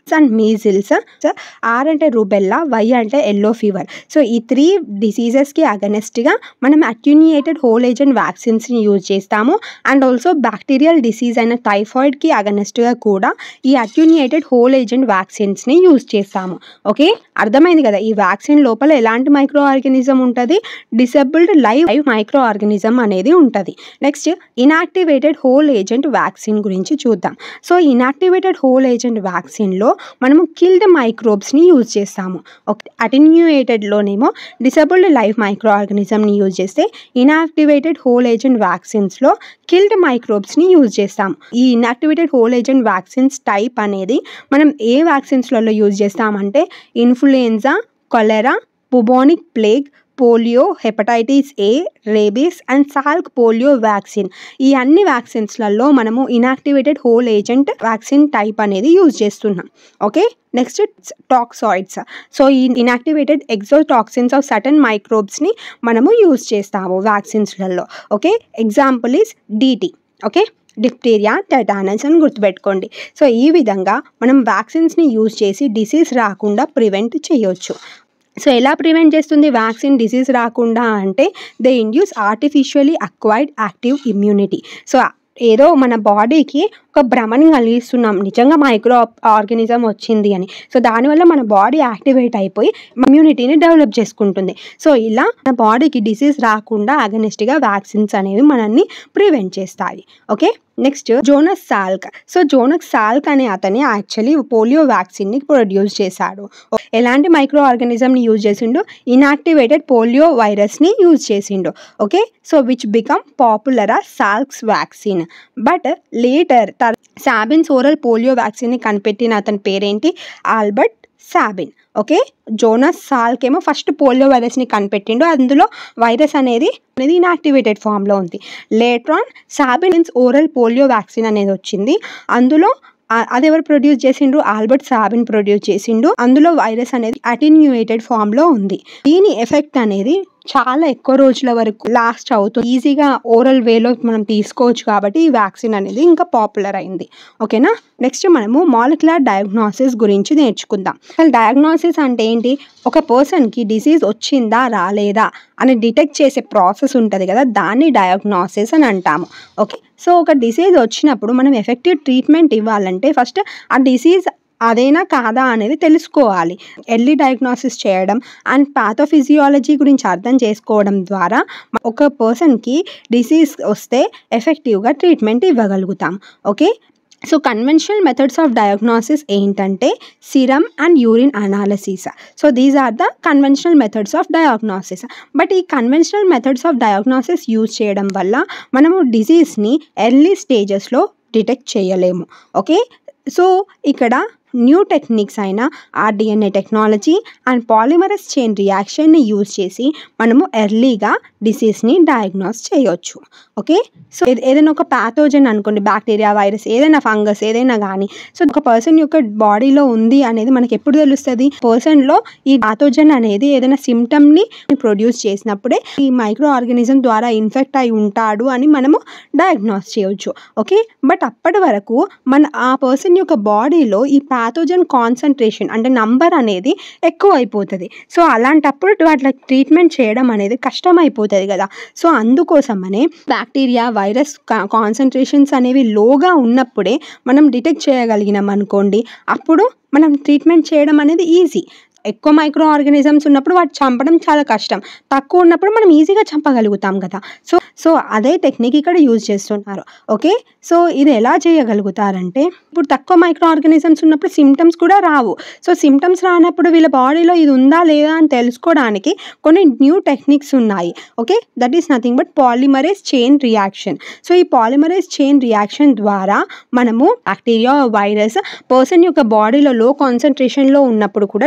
అండ్ మీజిల్స్, ఆర్ అంటే రూబెల్లా, వై అంటే ఎల్లో ఫీవర్. సో ఈ 3 డిసీజెస్కి అగనెస్ట్గా మనం అట్యూనియేటెడ్ హోల్ ఏజెంట్ వ్యాక్సిన్స్ని యూజ్ చేస్తాము. అండ్ ఆల్సో బ్యాక్టీరియల్ డిసీజ్ అయిన టైఫాయిడ్కి అగనెస్ట్గా కూడా ఈ అట్యూనియేటెడ్ హోల్ ఏజెంట్ వ్యాక్సిన్స్ని యూజ్ చేస్తాము. ఓకే, అర్థమైంది కదా. ఈ వ్యాక్సిన్ లోపల ఎలాంటి మైక్రో ఆర్గానిజం ఉంటుంది? డిసేబుల్డ్ లైవ్ మైక్రో ఆర్గానిజం అనేది ఉంటుంది. Next inactivated whole agent vaccine గురించి చూద్దాం. సో ఇన్యాక్టివేటెడ్ హోల్ ఏజెంట్ వ్యాక్సిన్లో మనము కిల్డ్ మైక్రోబ్స్ని యూజ్ చేస్తాము. అటెన్యూయేటెడ్లోనేమో డిసేబుల్డ్ లైవ్ మైక్రో ఆర్గానిజంని యూజ్ చేస్తే, ఇన్యాక్టివేటెడ్ హోల్ ఏజెంట్ వ్యాక్సిన్స్లో కిల్డ్ మైక్రోబ్స్ని యూజ్ చేస్తాము. ఈ inactivated whole agent vaccines type అనేది మనం ఏ వ్యాక్సిన్స్లలో యూజ్ చేస్తామంటే influenza, cholera, bubonic plague, polio, hepatitis A, rabies and Salk polio vaccine. ఈ అన్ని వ్యాక్సిన్స్లలో మనము inactivated whole agent vaccine type అనేది యూజ్ చేస్తున్నాం. Okay, next toxoids. సో ఈ ఇన్యాక్టివేటెడ్ ఎగ్జోటాక్సిన్స్ ఆఫ్ సర్టన్ మైక్రోబ్స్ని మనము యూజ్ చేస్తాము వ్యాక్సిన్స్లలో. Okay, example is DT. Okay, diphtheria, tetanus అని గుర్తుపెట్టుకోండి. సో ఈ విధంగా మనం వ్యాక్సిన్స్ని యూజ్ చేసి డిసీజ్ రాకుండా ప్రివెంట్ చేయొచ్చు. సో ఎలా ప్రివెంట్ చేస్తుంది వ్యాక్సిన్ డిసీజ్ రాకుండా అంటే, they induce artificially acquired active immunity. So ఏదో మన బాడీకి ఒక భ్రమని కలిగిస్తున్నాం, నిజంగా మైక్రో ఆర్గానిజం వచ్చింది అని. సో దానివల్ల మన బాడీ యాక్టివేట్ అయిపోయి ఇమ్యూనిటీని డెవలప్ చేసుకుంటుంది. సో ఇలా మన బాడీకి డిసీజ్ రాకుండా అగనెస్ట్గా వ్యాక్సిన్స్ అనేవి మనల్ని ప్రివెంట్ చేస్తాయి. Okay, next Jonas Salk. So Jonas Salk అనే అతని యాక్చువల్లీ పోలియో వ్యాక్సిన్ని ప్రొడ్యూస్ చేశాడు. ఎలాంటి మైక్రో ఆర్గానిజంని యూజ్ చేసిండు? ఇన్యాక్టివేటెడ్ పోలియో వైరస్ని యూజ్ చేసిండు. Okay, so which become popular as Salk's vaccine. But later Sabin's oral polio వ్యాక్సిన్ని కనిపెట్టిన అతని పేరేంటి? Albert Sabin. Okay, Jonas Salk ఏమో ఫస్ట్ పోలియో వైరస్ని కనిపెట్టిండు, అందులో వైరస్ అనేది ఇన్యాక్టివేటెడ్ ఫామ్లో ఉంది. Later on Sabin's oral polio vaccine అనేది వచ్చింది, అందులో అది ఎవరు ప్రొడ్యూస్ చేసిండు? ఆల్బర్ట్ సాబిన్ ప్రొడ్యూస్ చేసిండు, అందులో వైరస్ అనేది అటెన్యూయేటెడ్ ఫామ్లో ఉంది. దీని ఎఫెక్ట్ అనేది చాలా ఎక్కువ రోజుల వరకు లాస్ట్ అవుతుంది, ఈజీగా ఓరల్ వేలో మనం తీసుకోవచ్చు కాబట్టి ఈ వ్యాక్సిన్ అనేది ఇంకా పాపులర్ అయింది. ఓకేనా, నెక్స్ట్ మనము మాలిక్యులర్ డయాగ్నోసిస్ గురించి నేర్చుకుందాం. అసలు డయాగ్నోసిస్ అంటే ఏంటి? ఒక పర్సన్కి డిసీజ్ వచ్చిందా రాలేదా అని డిటెక్ట్ చేసే ప్రాసెస్ ఉంటుంది కదా, దాన్ని డయాగ్నోసిస్ అని అంటాము. ఓకే, సో ఒక డిసీజ్ వచ్చినప్పుడు మనం ఎఫెక్టివ్ ట్రీట్మెంట్ ఇవ్వాలంటే ఫస్ట్ ఆ డిసీజ్ అదేనా కాదా అనేది తెలుసుకోవాలి. ఎర్లీ డయాగ్నోసిస్ చేయడం అండ్ పాథోఫిజియాలజీ గురించి అర్థం చేసుకోవడం ద్వారా ఒక పర్సన్కి డిసీజ్ వస్తే ఎఫెక్టివ్గా ట్రీట్మెంట్ ఇవ్వగలుగుతాం. Okay, so conventional methods of diagnosis ఏంటంటే serum and urine analysis. So these are the conventional methods of diagnosis. But ఈ conventional methods of diagnosis use చేయడం వల్ల మనము డిసీజ్ని ఎర్లీ స్టేజెస్లో డిటెక్ట్ చేయలేము. ఓకే, సో ఇక్కడ న్యూ టెక్నిక్స్ అయిన RDNA technology and polymerase chain రియాక్షన్ని యూజ్ చేసి మనము ఎర్లీగా డిసీజ్ని డయాగ్నోస్ చేయొచ్చు. ఓకే, సో ఏదైనా ఒక ప్యాథోజన్ అనుకోండి, బ్యాక్టీరియా, వైరస్, ఏదైనా ఫంగస్ ఏదైనా కానీ, సో ఒక పర్సన్ యొక్క బాడీలో ఉంది అనేది మనకి ఎప్పుడు తెలుస్తుంది? పర్సన్లో ఈ ప్యాథోజన్ అనేది ఏదైనా సిమ్టమ్ని ప్రొడ్యూస్ చేసినప్పుడే ఈ మైక్రో ఆర్గానిజం ద్వారా ఇన్ఫెక్ట్ అయి ఉంటాడు అని మనము డయాగ్నోస్ చేయొచ్చు. ఓకే, బట్ అప్పటి వరకు ఆ పర్సన్ యొక్క బాడీలో ఈ ప్యాథోజన్ కాన్సన్ట్రేషన్ అంటే నంబర్ అనేది ఎక్కువ అయిపోతుంది. సో అలాంటప్పుడు అట్లా ట్రీట్మెంట్ చేయడం అనేది కష్టం అయిపోతుంది కదా. సో అందుకోసమనే బ్యాక్టీరియా, వైరస్ కాన్సన్ట్రేషన్స్ అనేవి లోగా ఉన్నప్పుడే మనం డిటెక్ట్ చేయగలిగినాం అనుకోండి, అప్పుడు మనం ట్రీట్మెంట్ చేయడం అనేది ఈజీ. ఎక్కువ మైక్రో ఆర్గానిజమ్స్ ఉన్నప్పుడు వాటి చంపడం చాలా కష్టం, తక్కువ ఉన్నప్పుడు మనం ఈజీగా చంపగలుగుతాం కదా. సో అదే టెక్నిక్ ఇక్కడ యూజ్ చేస్తున్నారు. ఓకే, సో ఇది ఎలా చేయగలుగుతారంటే, ఇప్పుడు తక్కువ మైక్రో ఆర్గానిజమ్స్ ఉన్నప్పుడు సిమ్టమ్స్ కూడా రావు. సో సిమ్టమ్స్ రానప్పుడు వీళ్ళ బాడీలో ఇది ఉందా లేదా అని తెలుసుకోవడానికి కొన్ని న్యూ టెక్నిక్స్ ఉన్నాయి. Okay, that is nothing but polymerase chain reaction. So ఈ పాలిమరేస్ చైన్ రియాక్షన్ ద్వారా మనము బ్యాక్టీరియా, వైరస్ పర్సన్ యొక్క బాడీలో లో కాన్సన్ట్రేషన్లో ఉన్నప్పుడు కూడా డిటెక్ట్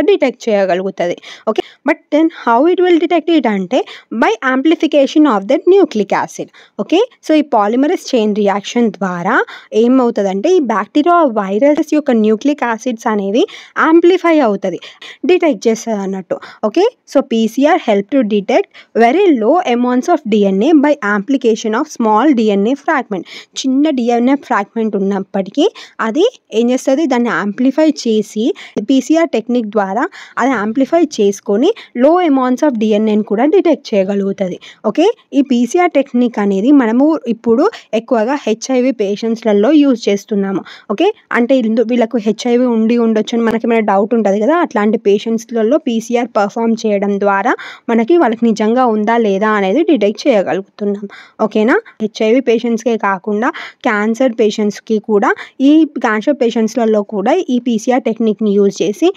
చేయగలుగుతుంది. Okay, but then how it will detect it అంటే by amplification of that nucleic acid. Okay, so ఈ పాలిమరస్ చైన్ రియాక్షన్ ద్వారా ఏమవుతుందంటే ఈ బ్యాక్టీరియా వైరస్ యొక్క న్యూక్లిక్ యాసిడ్స్ అనేవి యాంప్లిఫై అవుతుంది, డిటెక్ట్ చేస్తుంది అన్నట్టు. Okay, so PCR help to detect very low amounts of DNA by amplification of small DNA fragment. చిన్న డిఎన్ఏ ఫ్రాగ్మెంట్ ఉన్నప్పటికీ అది ఏం చేస్తుంది, దాన్ని యాంప్లిఫై చేసి పీసీఆర్ టెక్నిక్ ద్వారా అది యాంప్లిఫై చేసుకొని లో అమౌంట్స్ ఆఫ్ డిఎన్ఏని కూడా డిటెక్ట్ చేయగలుగుతుంది. ఓకే, ఈ పీసీఆర్ టెక్నిక్ అనేది మనము ఇప్పుడు ఎక్కువగా హెచ్ఐవి పేషెంట్స్లలో యూజ్ చేస్తున్నాము. ఓకే, అంటే వీళ్ళకు హెచ్ఐవి ఉండొచ్చు అని మనకి ఏమైనా డౌట్ ఉంటుంది కదా, అట్లాంటి పేషెంట్స్లలో పీసీఆర్ పర్ఫామ్ చేయడం ద్వారా మనకి వాళ్ళకి నిజంగా ఉందా లేదా అనేది డిటెక్ట్ చేయగలుగుతున్నాం. ఓకేనా, హెచ్ఐవి పేషెంట్స్కే కాకుండా క్యాన్సర్ పేషెంట్స్కి కూడా, ఈ క్యాన్సర్ పేషెంట్స్లలో కూడా ఈ పీసీఆర్ టెక్నిక్ని యూజ్ చేసి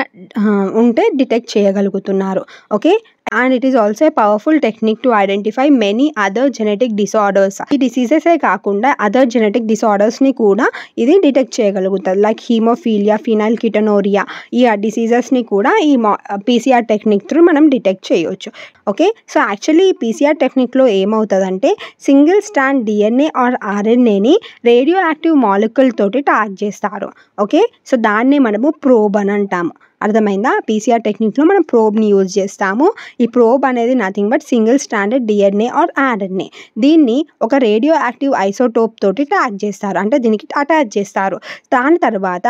ఉంటే డిటెక్ట్ చేయగలుగుతున్నారు. Okay, and it is also a powerful technique to identify many other genetic disorders. ఈ డిసీజెసే కాకుండా అదర్ జెనెటిక్ డిసార్డర్స్ని కూడా ఇది డిటెక్ట్ చేయగలుగుతుంది, లైక్ హీమోఫీలియా, ఫినైల్ కిటోనూరియా. ఈ డిసీజెస్ని కూడా ఈ పీసీఆర్ టెక్నిక్ త్రూ మనం డిటెక్ట్ చేయవచ్చు. ఓకే, సో యాక్చువల్లీ ఈ పీసీఆర్ టెక్నిక్లో ఏమవుతుందంటే సింగిల్ స్ట్రాండ్ డిఎన్ఏ ఆర్ ఆర్ఎన్ఏని రేడియో యాక్టివ్ మాలిక్యూల్ తోటి ట్యాగ్ చేస్తారు. ఓకే, సో దాన్నే మనము ప్రోబ్ అని అంటాము. అర్థమైందా, పీసీఆర్ టెక్నిక్లో మనం ప్రోబ్ని యూజ్ చేస్తాము. ఈ ప్రోబ్ అనేది nothing but single stranded DNA or ఆర్ఎన్ఏ. దీన్ని ఒక రేడియో యాక్టివ్ ఐసోటోప్ తోటి ట్యాగ్ చేస్తారు, అంటే దీనికి అటాచ్ చేస్తారు. దాని తర్వాత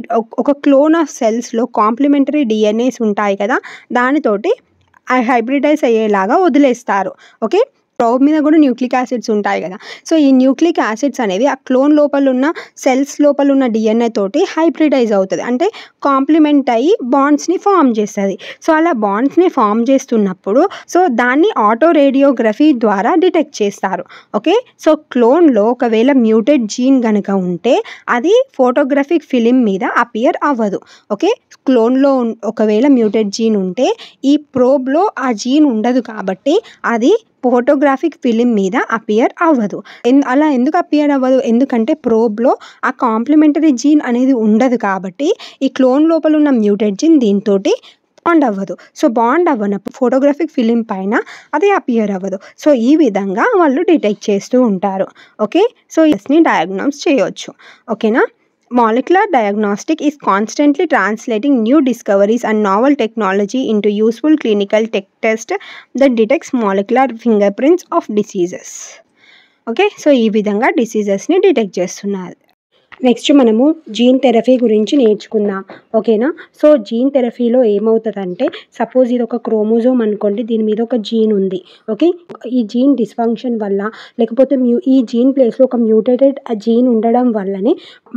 ఒక క్లోన్ ఆఫ్ సెల్స్లో కాంప్లిమెంటరీ డిఎన్ఏస్ ఉంటాయి కదా, దానితోటి హైబ్రిడైజ్ అయ్యేలాగా వదిలేస్తారు. ఓకే, ప్రోబ్ మీద కూడా న్యూక్లిక్ యాసిడ్స్ ఉంటాయి కదా, సో ఈ న్యూక్లిక్ యాసిడ్స్ అనేవి ఆ క్లోన్ లోపల ఉన్న సెల్స్ లోపల ఉన్న డిఎన్ఏ తోటి హైబ్రిడైజ్ అవుతుంది, అంటే కాంప్లిమెంట్ అయ్యి బాండ్స్ని ఫామ్ చేస్తుంది. సో అలా బాండ్స్ని ఫామ్ చేస్తున్నప్పుడు సో దాన్ని ఆటో రేడియోగ్రఫీ ద్వారా డిటెక్ట్ చేస్తారు. ఓకే, సో క్లోన్లో ఒకవేళ మ్యూటెడ్ జీన్ కనుక ఉంటే అది ఫోటోగ్రఫిక్ ఫిలిం మీద అపియర్ అవ్వదు. ఓకే, క్లోన్లో ఒకవేళ మ్యూటెడ్ జీన్ ఉంటే ఈ ప్రోబ్లో ఆ జీన్ ఉండదు కాబట్టి అది ఫోటోగ్రాఫిక్ ఫిలిం మీద అపియర్ అవ్వదు. అలా ఎందుకు అపియర్ అవ్వదు, ఎందుకంటే ప్రోబ్లో ఆ కాంప్లిమెంటరీ జీన్ అనేది ఉండదు కాబట్టి ఈ క్లోన్ లోపల ఉన్న మ్యూటెడ్ జీన్ దీంతో బాండ్ అవ్వదు. సో బాండ్ అవ్వనప్పుడు ఫోటోగ్రాఫిక్ ఫిలిం పైన అది అపియర్ అవ్వదు. సో ఈ విధంగా వాళ్ళు డిటెక్ట్ చేస్తూ ఉంటారు. ఓకే, సో ఇస్ని డయాగ్నోస్ చేయొచ్చు. ఓకేనా, molecular diagnostic is constantly translating new discoveries and novel technology into useful clinical test that detects molecular fingerprints of diseases. Okay, so ఈ విధంగా డిసీజెస్ని డిటెక్ట్ చేస్తున్నారు. నెక్స్ట్ మనము జీన్ థెరపీ గురించి నేర్చుకుందాం. ఓకేనా, సో జీన్ థెరపీలో ఏమవుతుందంటే సపోజ్ ఇది ఒక క్రోమోజోమ్ అనుకోండి, దీని మీద ఒక జీన్ ఉంది. ఓకే, ఈ జీన్ డిస్ఫంక్షన్ వల్ల లేకపోతే ఈ జీన్ ప్లేస్లో ఒక మ్యూటేటెడ్ జీన్ ఉండడం వల్లనే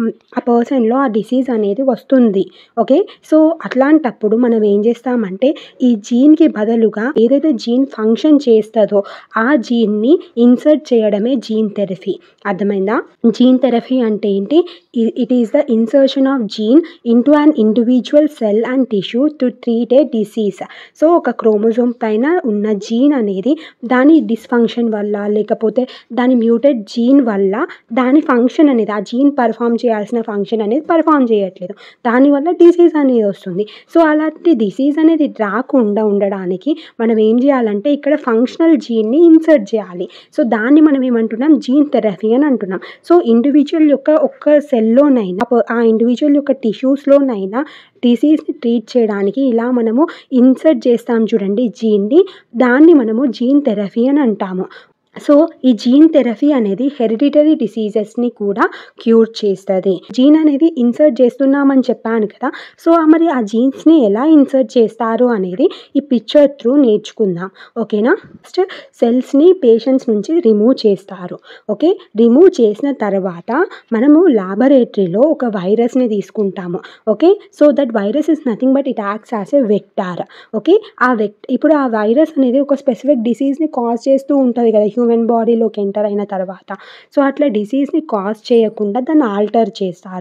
ఆ పర్సన్లో ఆ డిసీజ్ అనేది వస్తుంది. ఓకే, సో అట్లాంటప్పుడు మనం ఏం చేస్తామంటే ఈ జీన్కి బదులుగా ఏదైతే జీన్ ఫంక్షన్ చేస్తుందో ఆ జీన్ని ఇన్సర్ట్ చేయడమే జీన్ థెరపీ. అర్థమైందా, జీన్ థెరపీ అంటే ఏంటి, it is the insertion of gene into an individual cell and tissue to treat a disease. So ఒక క్రోమోజోమ్ పైన ఉన్న జీన్ అనేది దాని డిస్ఫంక్షన్ వల్ల లేకపోతే దాని మ్యూటెడ్ జీన్ వల్ల దాని ఫంక్షన్ అనేది, ఆ జీన్ పర్ఫామ్ చేయాల్సిన ఫంక్షన్ అనేది పర్ఫామ్ చేయట్లేదు, దానివల్ల డిసీజ్ అనేది వస్తుంది. సో అలాంటి డిసీజ్ అనేది రాకుండా ఉండడానికి మనం ఏం చేయాలంటే ఇక్కడ ఫంక్షనల్ జీన్ని ఇన్సర్ట్ చేయాలి. సో దాన్ని మనం ఏమంటున్నాం, జీన్ థెరపీ అని అంటున్నాం. సో ఇండివిజువల్ యొక్క ఒక్క సెల్లోనైనా ఆ ఇండివిజువల్ యొక్క టిష్యూస్లోనైనా డిసీజ్ని ట్రీట్ చేయడానికి ఇలా మనము ఇన్సర్ట్ చేస్తాం చూడండి జీన్ని, దాన్ని మనము జీన్ థెరపీ అని అంటాము. సో ఈ జీన్ థెరపీ అనేది హెరిడిటరీ డిసీజెస్ని కూడా క్యూర్ చేస్తుంది. జీన్ అనేది ఇన్సర్ట్ చేస్తున్నామని చెప్పాను కదా, సో మరి ఆ జీన్స్ని ఎలా ఇన్సర్ట్ చేస్తారు అనేది ఈ పిక్చర్ త్రూ నేర్చుకుందాం. ఓకేనా, ఫస్ట్ సెల్స్ని పేషెంట్స్ నుంచి రిమూవ్ చేస్తారు. ఓకే, రిమూవ్ చేసిన తర్వాత మనము ల్యాబొరేటరీలో ఒక వైరస్ని తీసుకుంటాము. Okay, so that virus is nothing but it acts as a vector. Okay, ఇప్పుడు ఆ వైరస్ అనేది ఒక స్పెసిఫిక్ డిసీజ్ని కాజ్ చేస్తూ ఉంటుంది కదా హ్యూమన్ బాడీలోకి ఎంటర్ అయిన తర్వాత. సో అట్లా డిసీజ్ని కాజ్ చేయకుండా దాన్ని ఆల్టర్ చేస్తారు.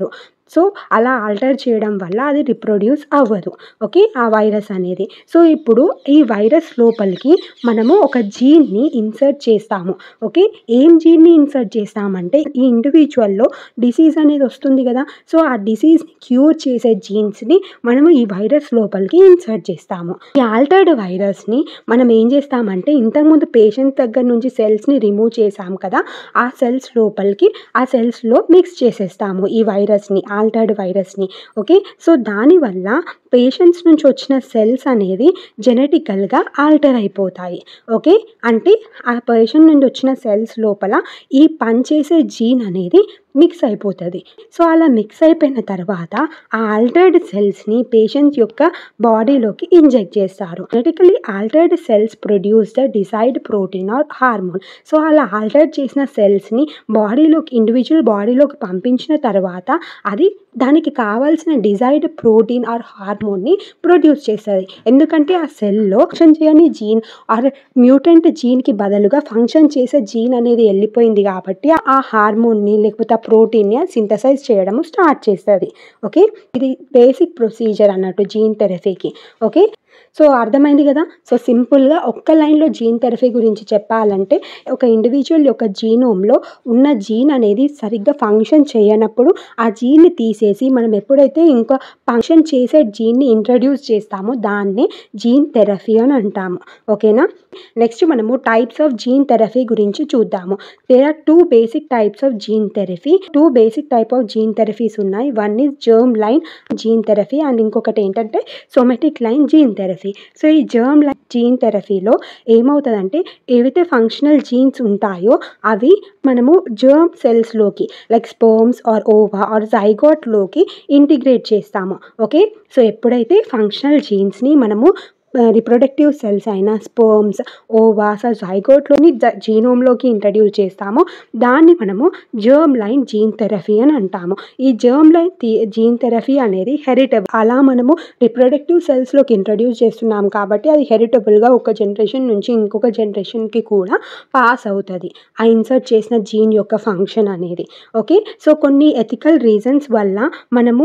సో అలా ఆల్టర్ చేయడం వల్ల అది రిప్రొడ్యూస్ అవ్వదు. ఓకే, ఆ వైరస్ అనేది. సో ఇప్పుడు ఈ వైరస్ లోపలికి మనము ఒక జీన్ని ఇన్సర్ట్ చేస్తాము. ఓకే, ఏం జీన్ని ఇన్సర్ట్ చేస్తామంటే ఈ ఇండివిజువల్లో డిసీజ్ అనేది వస్తుంది కదా, సో ఆ డిసీజ్ని క్యూర్ చేసే జీన్స్ని మనము ఈ వైరస్ లోపలికి ఇన్సర్ట్ చేస్తాము. ఈ ఆల్టర్డ్ వైరస్ని మనం ఏం చేస్తామంటే ఇంతకుముందు పేషెంట్ దగ్గర నుంచి సెల్స్ని రిమూవ్ చేసాం కదా, ఆ సెల్స్ లోపలికి ఆ సెల్స్లో మిక్స్ చేసేస్తాము ఈ వైరస్ని, ఆల్టర్డ్ వైరస్ని. ఓకే, సో దానివల్ల పేషెంట్స్ నుంచి వచ్చిన సెల్స్ అనేది జెనెటికల్గా ఆల్టర్ అయిపోతాయి. ఓకే, అంటే ఆ పేషెంట్ నుండి వచ్చిన సెల్స్ లోపల ఈ పనిచేసే జీన్ అనేది మిక్స్ అయిపోతుంది. సో అలా మిక్స్ అయిపోయిన తర్వాత ఆ ఆల్టర్డ్ సెల్స్ని పేషెంట్ యొక్క బాడీలోకి ఇంజెక్ట్ చేస్తారు. Genetically altered cells produce the desired protein or hormone. So అలా ఆల్టర్డ్ చేసిన సెల్స్ని బాడీలోకి, ఇండివిజువల్ బాడీలోకి పంపించిన తర్వాత అది దానికి కావాల్సిన డిజైర్డ్ ప్రోటీన్ ఆర్ హార్మోన్ని ప్రొడ్యూస్ చేస్తుంది. ఎందుకంటే ఆ సెల్లో ఫంక్షన్ చేయని జీన్ ఆర్ మ్యూటెంట్ జీన్కి బదులుగా ఫంక్షన్ చేసే జీన్ అనేది వెళ్ళిపోయింది కాబట్టి ఆ హార్మోన్ని లేకపోతే ఆ ప్రోటీన్ని సింథసైజ్ చేయడం స్టార్ట్ చేస్తుంది. ఓకే, ఇది బేసిక్ ప్రొసీజర్ అన్నట్టు జీన్ థెరపీకి. ఓకే, సో అర్థమైంది కదా. సో సింపుల్గా ఒక్క లైన్లో జీన్ థెరపీ గురించి చెప్పాలంటే ఒక ఇండివిజువల్ యొక్క జీనోమ్లో ఉన్న జీన్ అనేది సరిగ్గా ఫంక్షన్ చేయనప్పుడు ఆ జీన్ని తీసేసి మనం ఎప్పుడైతే ఇంకా ఫంక్షన్ చేసే జీన్ని ఇంట్రడ్యూస్ చేస్తామో దాన్నే జీన్ థెరపీ అని అంటాము. ఓకేనా, నెక్స్ట్ మనము టైప్స్ ఆఫ్ జీన్ థెరపీ గురించి చూద్దాము. There are 2 basic types of gene therapy. 2 basic type of gene therapies ఉన్నాయి. One is germ line gene therapy and ఇంకొకటి ఏంటంటే somatic line gene therapy. So ఈ జర్మ్ లైన్ జీన్ థెరపీలో ఏమవుతుందంటే ఏవైతే functional genes ఉంటాయో అవి మనము జర్మ్ సెల్స్లోకి like sperms or ova or జైగోట్లోకి ఇంటిగ్రేట్ చేస్తాము. ఓకే, సో ఎప్పుడైతే ఫంక్షనల్ జీన్స్ని మనము రిప్రొడక్టివ్ సెల్స్ అయినా స్పర్మ్స్, ఓవాస్, జైగోట్లోని జీనోమ్లోకి ఇంట్రడ్యూస్ చేస్తామో దాన్ని మనము జర్మ్ లైన్ జీన్ థెరపీ అని అంటాము. ఈ జర్మ్ లైన్ జీన్ థెరపీ అనేది హెరిటబుల్. అలా మనము రిప్రొడక్టివ్ సెల్స్లోకి ఇంట్రడ్యూస్ చేస్తున్నాం కాబట్టి అది హెరిటబుల్గా ఒక జనరేషన్ నుంచి ఇంకొక జనరేషన్కి కూడా పాస్ అవుతుంది ఆ ఇన్సర్ట్ చేసిన జీన్ యొక్క ఫంక్షన్ అనేది. ఓకే, సో కొన్ని ఎథికల్ రీజన్స్ వల్ల మనము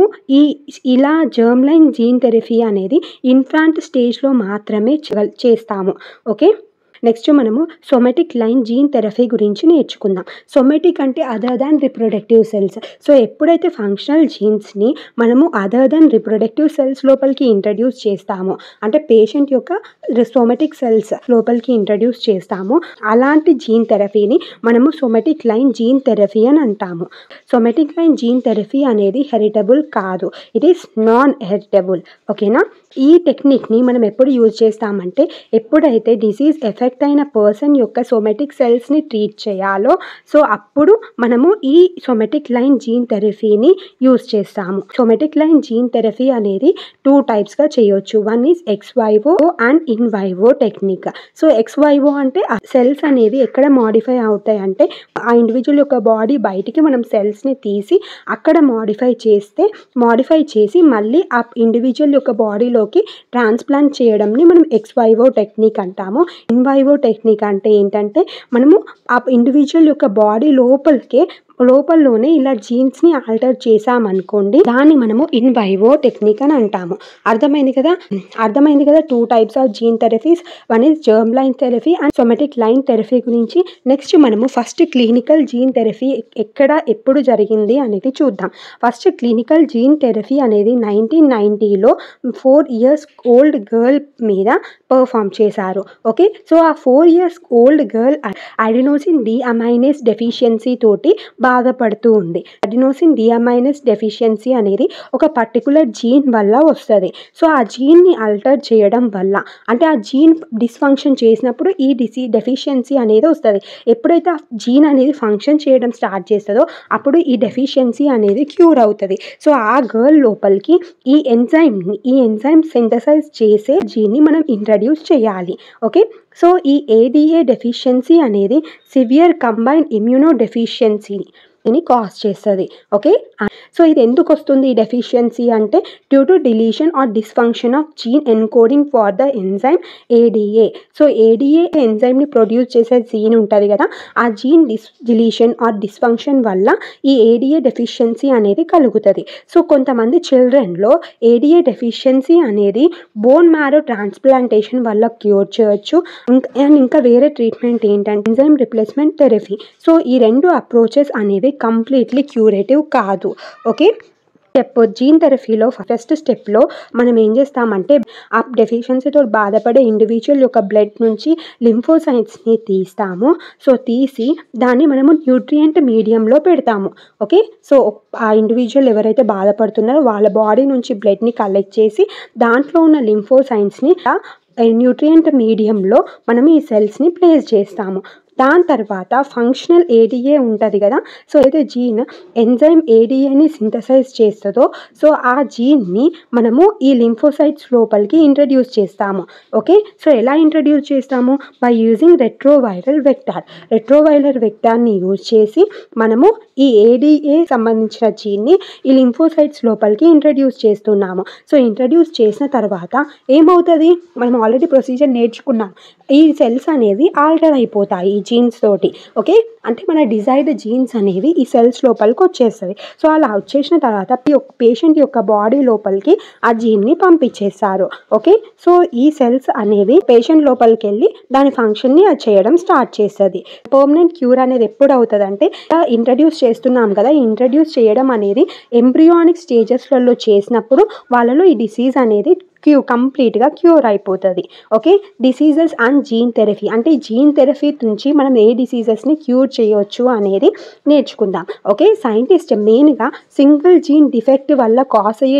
ఇలా జర్మ్ లైన్ జీన్ థెరపీ అనేది ఇన్ఫాంట్ స్టేజ్లో మాత్రమే చేస్తాము. ఓకే, నెక్స్ట్ మనము సోమాటిక్ లైన్ జీన్ థెరపీ గురించి నేర్చుకుందాం. సోమాటిక్ అంటే other than reproductive cells. So ఎప్పుడైతే ఫంక్షనల్ జీన్స్ని మనము అదర్ దాన్ రిప్రొడక్టివ్ సెల్స్ లోపలికి ఇంట్రడ్యూస్ చేస్తామో, అంటే పేషెంట్ యొక్క సోమాటిక్ సెల్స్ లోపలికి ఇంట్రడ్యూస్ చేస్తామో అలాంటి జీన్ థెరపీని మనము సోమాటిక్ లైన్ జీన్ థెరపీ అని అంటాము. సోమాటిక్ లైన్ జీన్ థెరపీ అనేది హెరిటబుల్ కాదు, ఇట్ ఈస్ నాన్ హెరిటబుల్. ఓకేనా, ఈ టెక్నిక్ని మనం ఎప్పుడు యూజ్ చేస్తామంటే ఎప్పుడైతే డిసీజ్ ఎఫెక్ట్ అయిన పర్సన్ యొక్క సోమాటిక్ సెల్స్ని ట్రీట్ చేయాలో సో అప్పుడు మనము ఈ సోమాటిక్ లైన్ జీన్ థెరపీని యూజ్ చేస్తాము. సోమాటిక్ లైన్ జీన్ థెరపీ అనేది 2 టైప్స్గా చేయొచ్చు. One is ex vivo and in vivo technique. So ex vivo అంటే సెల్స్ అనేవి ఎక్కడ మాడిఫై అవుతాయి అంటే ఆ ఇండివిజువల్ యొక్క బాడీ బయటికి మనం సెల్స్ని తీసి అక్కడ మాడిఫై చేసి మళ్ళీ ఆ ఇండివిజువల్ యొక్క బాడీలోకి ట్రాన్స్ప్లాంట్ చేయడంని మనం ఎక్స్ వైవో టెక్నిక్ అంటాము. ఇన్ వైవో టెక్నిక్ అంటే ఏంటంటే మనము ఆ ఇండివిజువల్ యొక్క బాడీ లోపలలోనే ఇలా జీన్స్ని ఆల్టర్ చేసామనుకోండి దాన్ని మనము ఇన్ వైవో టెక్నిక్ అని అంటాము. అర్థమైంది కదా 2 types of gene therapies. One is germ line therapy and somatic line therapy గురించి. నెక్స్ట్ మనము ఫస్ట్ క్లినికల్ జీన్ థెరపీ ఎప్పుడు జరిగింది అనేది చూద్దాం. ఫస్ట్ క్లినికల్ జీన్ థెరపీ అనేది 1990లో 4 years ఓల్డ్ గర్ల్ మీద పర్ఫామ్ చేశారు. ఓకే, సో ఆ 4 years old girl adenosine deaminase deficiency తోటి బాధపడుతూ ఉంది. అడినోసిన్ డిఅమైనేస్ డెఫిషియన్సీ అనేది ఒక పర్టికులర్ జీన్ వల్ల వస్తుంది. సో ఆ జీన్ని ఆల్టర్ చేయడం వల్ల అంటే ఆ జీన్ డిస్ఫంక్షన్ చేసినప్పుడు ఈ డెఫిషియన్సీ అనేది వస్తుంది. ఎప్పుడైతే ఆ జీన్ అనేది ఫంక్షన్ చేయడం స్టార్ట్ చేస్తుందో అప్పుడు ఈ డెఫిషియన్సీ అనేది క్యూర్ అవుతుంది. సో ఆ గర్ల్ లోపలికి ఈ ఎంజైమ్ సింథసైజ్ చేసే జీన్ని మనం ఇంట్రడ్యూస్ చేయాలి. ఓకే, సో ఈ ఏడిఏ డెఫిషియన్సీ అనేది సివియర్ కంబైన్డ్ ఇమ్యూనో డెఫిషియన్సీ. ని కాజ్ చేస్తుంది. ఓకే, సో ఇది ఎందుకు వస్తుంది ఈ డెఫిషియన్సీ అంటే due to deletion or dysfunction of gene encoding for the enzyme ADA. So ADA ఎంజైమ్ని ప్రొడ్యూస్ చేసే జీన్ ఉంటుంది కదా, ఆ జీన్ డిలీషన్ ఆర్ డిస్ఫంక్షన్ వల్ల ఈ ఏడిఏ డెఫిషియన్సీ అనేది కలుగుతుంది. సో కొంతమంది చిల్డ్రన్లో ఏడిఏ డెఫిషియన్సీ అనేది బోన్ మ్యారో ట్రాన్స్ప్లాంటేషన్ వల్ల క్యూర్ చేయొచ్చు. ఇంకా వేరే ట్రీట్మెంట్ ఏంటంటే ఎంజైమ్ రిప్లేస్మెంట్ థెరపీ. సో ఈ రెండు అప్రోచెస్ అనేవి కంప్లీట్లీ క్యూరేటివ్ కాదు. ఓకే, జీన్ థెరపీలో ఫస్ట్ స్టెప్లో మనం ఏం చేస్తామంటే ఆ డెఫిషియన్సీతో బాధపడే ఇండివిజువల్ యొక్క బ్లడ్ నుంచి లింఫోసైట్స్ని తీస్తాము. సో తీసి దాన్ని మనము న్యూట్రియంట్ మీడియంలో పెడతాము. ఓకే, సో ఆ ఇండివిజువల్ ఎవరైతే బాధపడుతున్నారో వాళ్ళ బాడీ నుంచి బ్లడ్ని కలెక్ట్ చేసి దాంట్లో ఉన్న లింఫోసైట్స్ని న్యూట్రియంట్ మీడియంలో మనం ఈ సెల్స్ని ప్లేస్ చేస్తాము. దాని తర్వాత ఫంక్షనల్ ఏడిఏ ఉంటుంది కదా, సో అయితే జీన్ ఎంజైమ్ ఏడిఏని సింథసైజ్ చేస్తుందో సో ఆ జీన్ని మనము ఈ లింఫోసైట్స్ లోపలికి ఇంట్రడ్యూస్ చేస్తాము. ఓకే, సో ఎలా ఇంట్రడ్యూస్ చేస్తాము? బై యూజింగ్ రెట్రోవైరల్ వెక్టార్ని యూజ్ చేసి మనము ఈ ఏడిఏ సంబంధించిన జీన్ని ఈ లింఫోసైట్స్ లోపలికి ఇంట్రడ్యూస్ చేస్తున్నాము. సో ఇంట్రడ్యూస్ చేసిన తర్వాత ఏమవుతుంది? మనం ఆల్రెడీ ప్రొసీజర్ నేర్చుకున్నాం. ఈ సెల్స్ అనేవి ఆల్టర్ అయిపోతాయి ఈ జీన్స్ తోటి. ఓకే, అంటే మన డిజైర్డ్ జీన్స్ అనేవి ఈ సెల్స్ లోపలికి వచ్చేస్తుంది. సో అలా వచ్చేసిన తర్వాత పేషెంట్ యొక్క బాడీ లోపలికి ఆ జీన్ని పంపించేస్తారు. ఓకే, సో ఈ సెల్స్ అనేవి పేషెంట్ లోపలికి వెళ్ళి దాని ఫంక్షన్ని అది చేయడం స్టార్ట్ చేస్తుంది. పర్మనెంట్ క్యూర్ అనేది ఎప్పుడు అవుతుంది అంటే ఇంట్రడ్యూస్ చేస్తున్నాం కదా, ఇంట్రడ్యూస్ చేయడం అనేది ఎంబ్రియానిక్ స్టేజెస్లలో చేసినప్పుడు వాళ్ళలో ఈ డిసీజ్ అనేది కంప్లీట్గా క్యూర్ అయిపోతుంది. Okay, diseases and gene therapy అంటే ఈ జీన్ థెరపీ నుంచి మనం ఏ డిసీజెస్ని క్యూర్ చేయొచ్చు అనేది నేర్చుకుందాం. ఓకే, సైంటిస్ట్ మెయిన్గా సింగిల్ జీన్ డిఫెక్ట్ వల్ల కాజ్ అయ్యే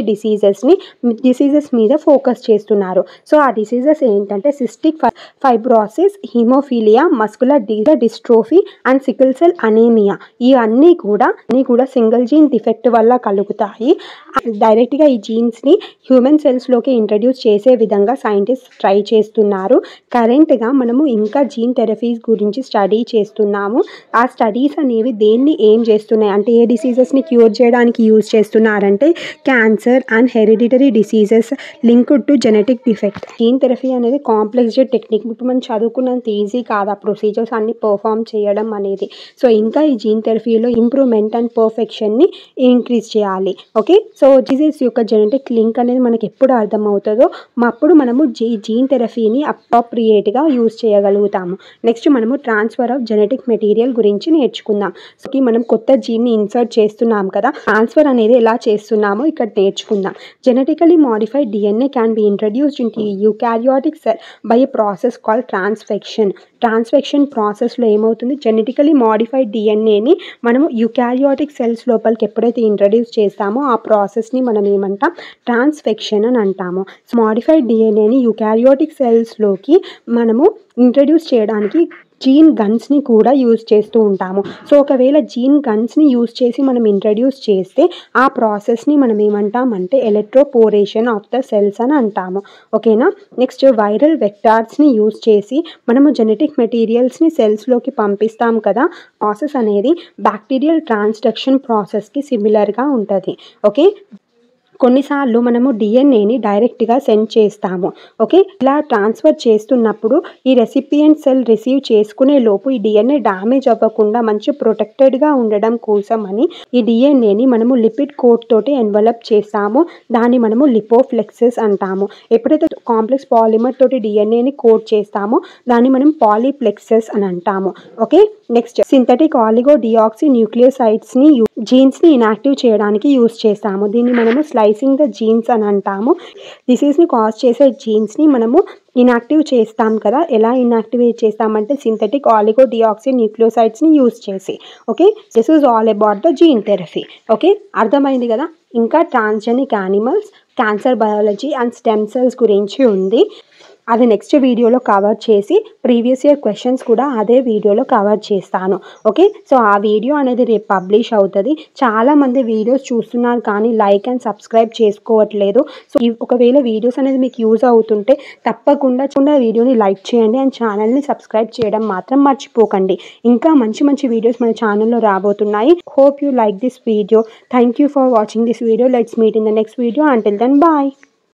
డిసీజెస్ మీద ఫోకస్ చేస్తున్నారు. సో ఆ డిసీజెస్ ఏంటంటే cystic fibrosis, haemophilia, muscular dystrophy and sickle cell anaemia. ఇవన్నీ కూడా సింగిల్ జీన్ డిఫెక్ట్ వల్ల కలుగుతాయి. డైరెక్ట్గా ఈ జీన్స్ని హ్యూమన్ సెల్స్లోకి ఇంట్రడ్యూస్ చేసే విధంగా సైంటిస్ట్ ట్రై చేస్తున్నారు. కరెంట్గా మనము ఇంకా జీన్ థెరపీస్ గురించి స్టడీ చేస్తున్నాము. ఆ స్టడీస్ అనేవి దేన్ని ఏం చేస్తున్నాయి అంటే ఏ డిసీజెస్ని క్యూర్ చేయడానికి యూజ్ చేస్తున్నారంటే cancer and hereditary diseases linked to genetic defect. Gene therapy అనేది కాంప్లెక్స్ టెక్నిక్. ఇప్పుడు మనం చదువుకున్నంత ఈజీ కాదు ఆ ప్రొసీజర్స్ అన్ని పర్ఫామ్ చేయడం అనేది. సో ఇంకా ఈ జీన్ థెరపీలో ఇంప్రూవ్మెంట్ అండ్ పర్ఫెక్షన్ని ఇంక్రీజ్ చేయాలి. ఓకే, సో డిసీజ్ యొక్క జెనెటిక్ లింక్ అనేది మనకి ఎప్పుడు అర్థమవుతుందో అప్పుడు మనము జీన్ థెరపీని అప్రోప్రియేట్గా యూజ్ చేయగలుగుతాము. నెక్స్ట్ మనము ట్రాన్స్ఫర్ ఆఫ్ జెనెటిక్ మెటీరియల్ గురించి నేర్చుకుందాం. సో మనం కొత్త జీన్ని ఇన్సర్ట్ చేస్తున్నాం కదా, ట్రాన్స్ఫర్ అనేది ఎలా చేస్తున్నామో ఇక్కడ నేర్చుకుందాం. Genetically modified DNA can be introduced in eukaryotic cell by a process called transfection ప్రాసెస్లో ఏమవుతుంది? జెనెటికలీ మోడిఫైడ్ డిఎన్ఏని మనము యూకారియోటిక్ సెల్స్ లోపలికి ఎప్పుడైతే ఇంట్రడ్యూస్ చేస్తామో ఆ ప్రాసెస్ని మనం ఏమంటాం? ట్రాన్స్ఫెక్షన్ అని అంటాము. మోడిఫైడ్ డిఎన్ఏని యూకారియోటిక్ సెల్స్లోకి మనము ఇంట్రడ్యూస్ చేయడానికి జీన్ గన్స్ని కూడా యూజ్ చేస్తూ ఉంటాము. సో ఒకవేళ జీన్ గన్స్ని యూజ్ చేసి మనం ఇంట్రడ్యూస్ చేస్తే ఆ ప్రాసెస్ని మనం ఏమంటామంటే ఎలక్ట్రోపోరేషన్ ఆఫ్ ద సెల్స్ అని అంటాము. ఓకేనా, నెక్స్ట్ వైరల్ వెక్టార్స్ని యూజ్ చేసి మనము జెనెటిక్ మెటీరియల్స్ని సెల్స్లోకి పంపిస్తాం కదా, ప్రాసెస్ అనేది బ్యాక్టీరియల్ ట్రాన్స్డక్షన్ ప్రాసెస్కి సిమిలర్గా ఉంటుంది. ఓకే, కొన్నిసార్లు మనము డిఎన్ఏని డైరెక్ట్గా సెండ్ చేస్తాము. ఓకే, ఇలా ట్రాన్స్ఫర్ చేస్తున్నప్పుడు ఈ రెసిపియంట్ సెల్ రిసీవ్ చేసుకునే లోపు ఈ డిఎన్ఏ డ్యామేజ్ అవ్వకుండా మంచి ప్రొటెక్టెడ్గా ఉండడం కోసం అని ఈ డిఎన్ఏని మనము లిపిడ్ కోట్ తోటి ఎన్వలప్ చేస్తాము. దాన్ని మనము లిపోఫ్లెక్సెస్ అంటాము. ఎప్పుడైతే కాంప్లెక్స్ పాలిమర్ తోటి డిఎన్ఏని కోట్ చేస్తామో దాన్ని మనం పాలీప్లెక్సెస్ అని అంటాము. Okay, next synthetic oligo deoxy న్యూక్లియోసైడ్స్ని జీన్స్ని ఇనాక్టివ్ చేయడానికి యూజ్ చేస్తాము. దీన్ని మనము స్లైసింగ్ ద జీన్స్ అని అంటాము. డిసీజ్ని కాజ్ చేసే జీన్స్ని మనము ఇనాక్టివ్ చేస్తాం కదా, ఎలా ఇనాక్టివేట్ చేస్తామంటే సింథటిక్ ఆలిగో డియాక్సీ న్యూక్లియోసైడ్స్ని యూజ్ చేసి. Okay, this is all about the gene therapy. Okay, అర్థమైంది కదా. ఇంకా transgenic animals, cancer biology and stem cells గురించి ఉంది. అది నెక్స్ట్ వీడియోలో కవర్ చేసి ప్రీవియస్ ఇయర్ క్వశ్చన్స్ కూడా అదే వీడియోలో కవర్ చేస్తాను. ఓకే, సో ఆ వీడియో అనేది రేపు పబ్లిష్ అవుతుంది. చాలామంది వీడియోస్ చూస్తున్నారు కానీ లైక్ అండ్ సబ్స్క్రైబ్ చేసుకోవట్లేదు. సో ఒకవేళ వీడియోస్ అనేది మీకు యూజ్ అవుతుంటే తప్పకుండా వీడియోని లైక్ చేయండి అండ్ ఛానల్ని సబ్స్క్రైబ్ చేయడం మాత్రం మర్చిపోకండి. ఇంకా మంచి మంచి వీడియోస్ మన ఛానల్లో రాబోతున్నాయి. Hope you like this video. Thank you for watching this video. Let's meet in the next video. Until then bye.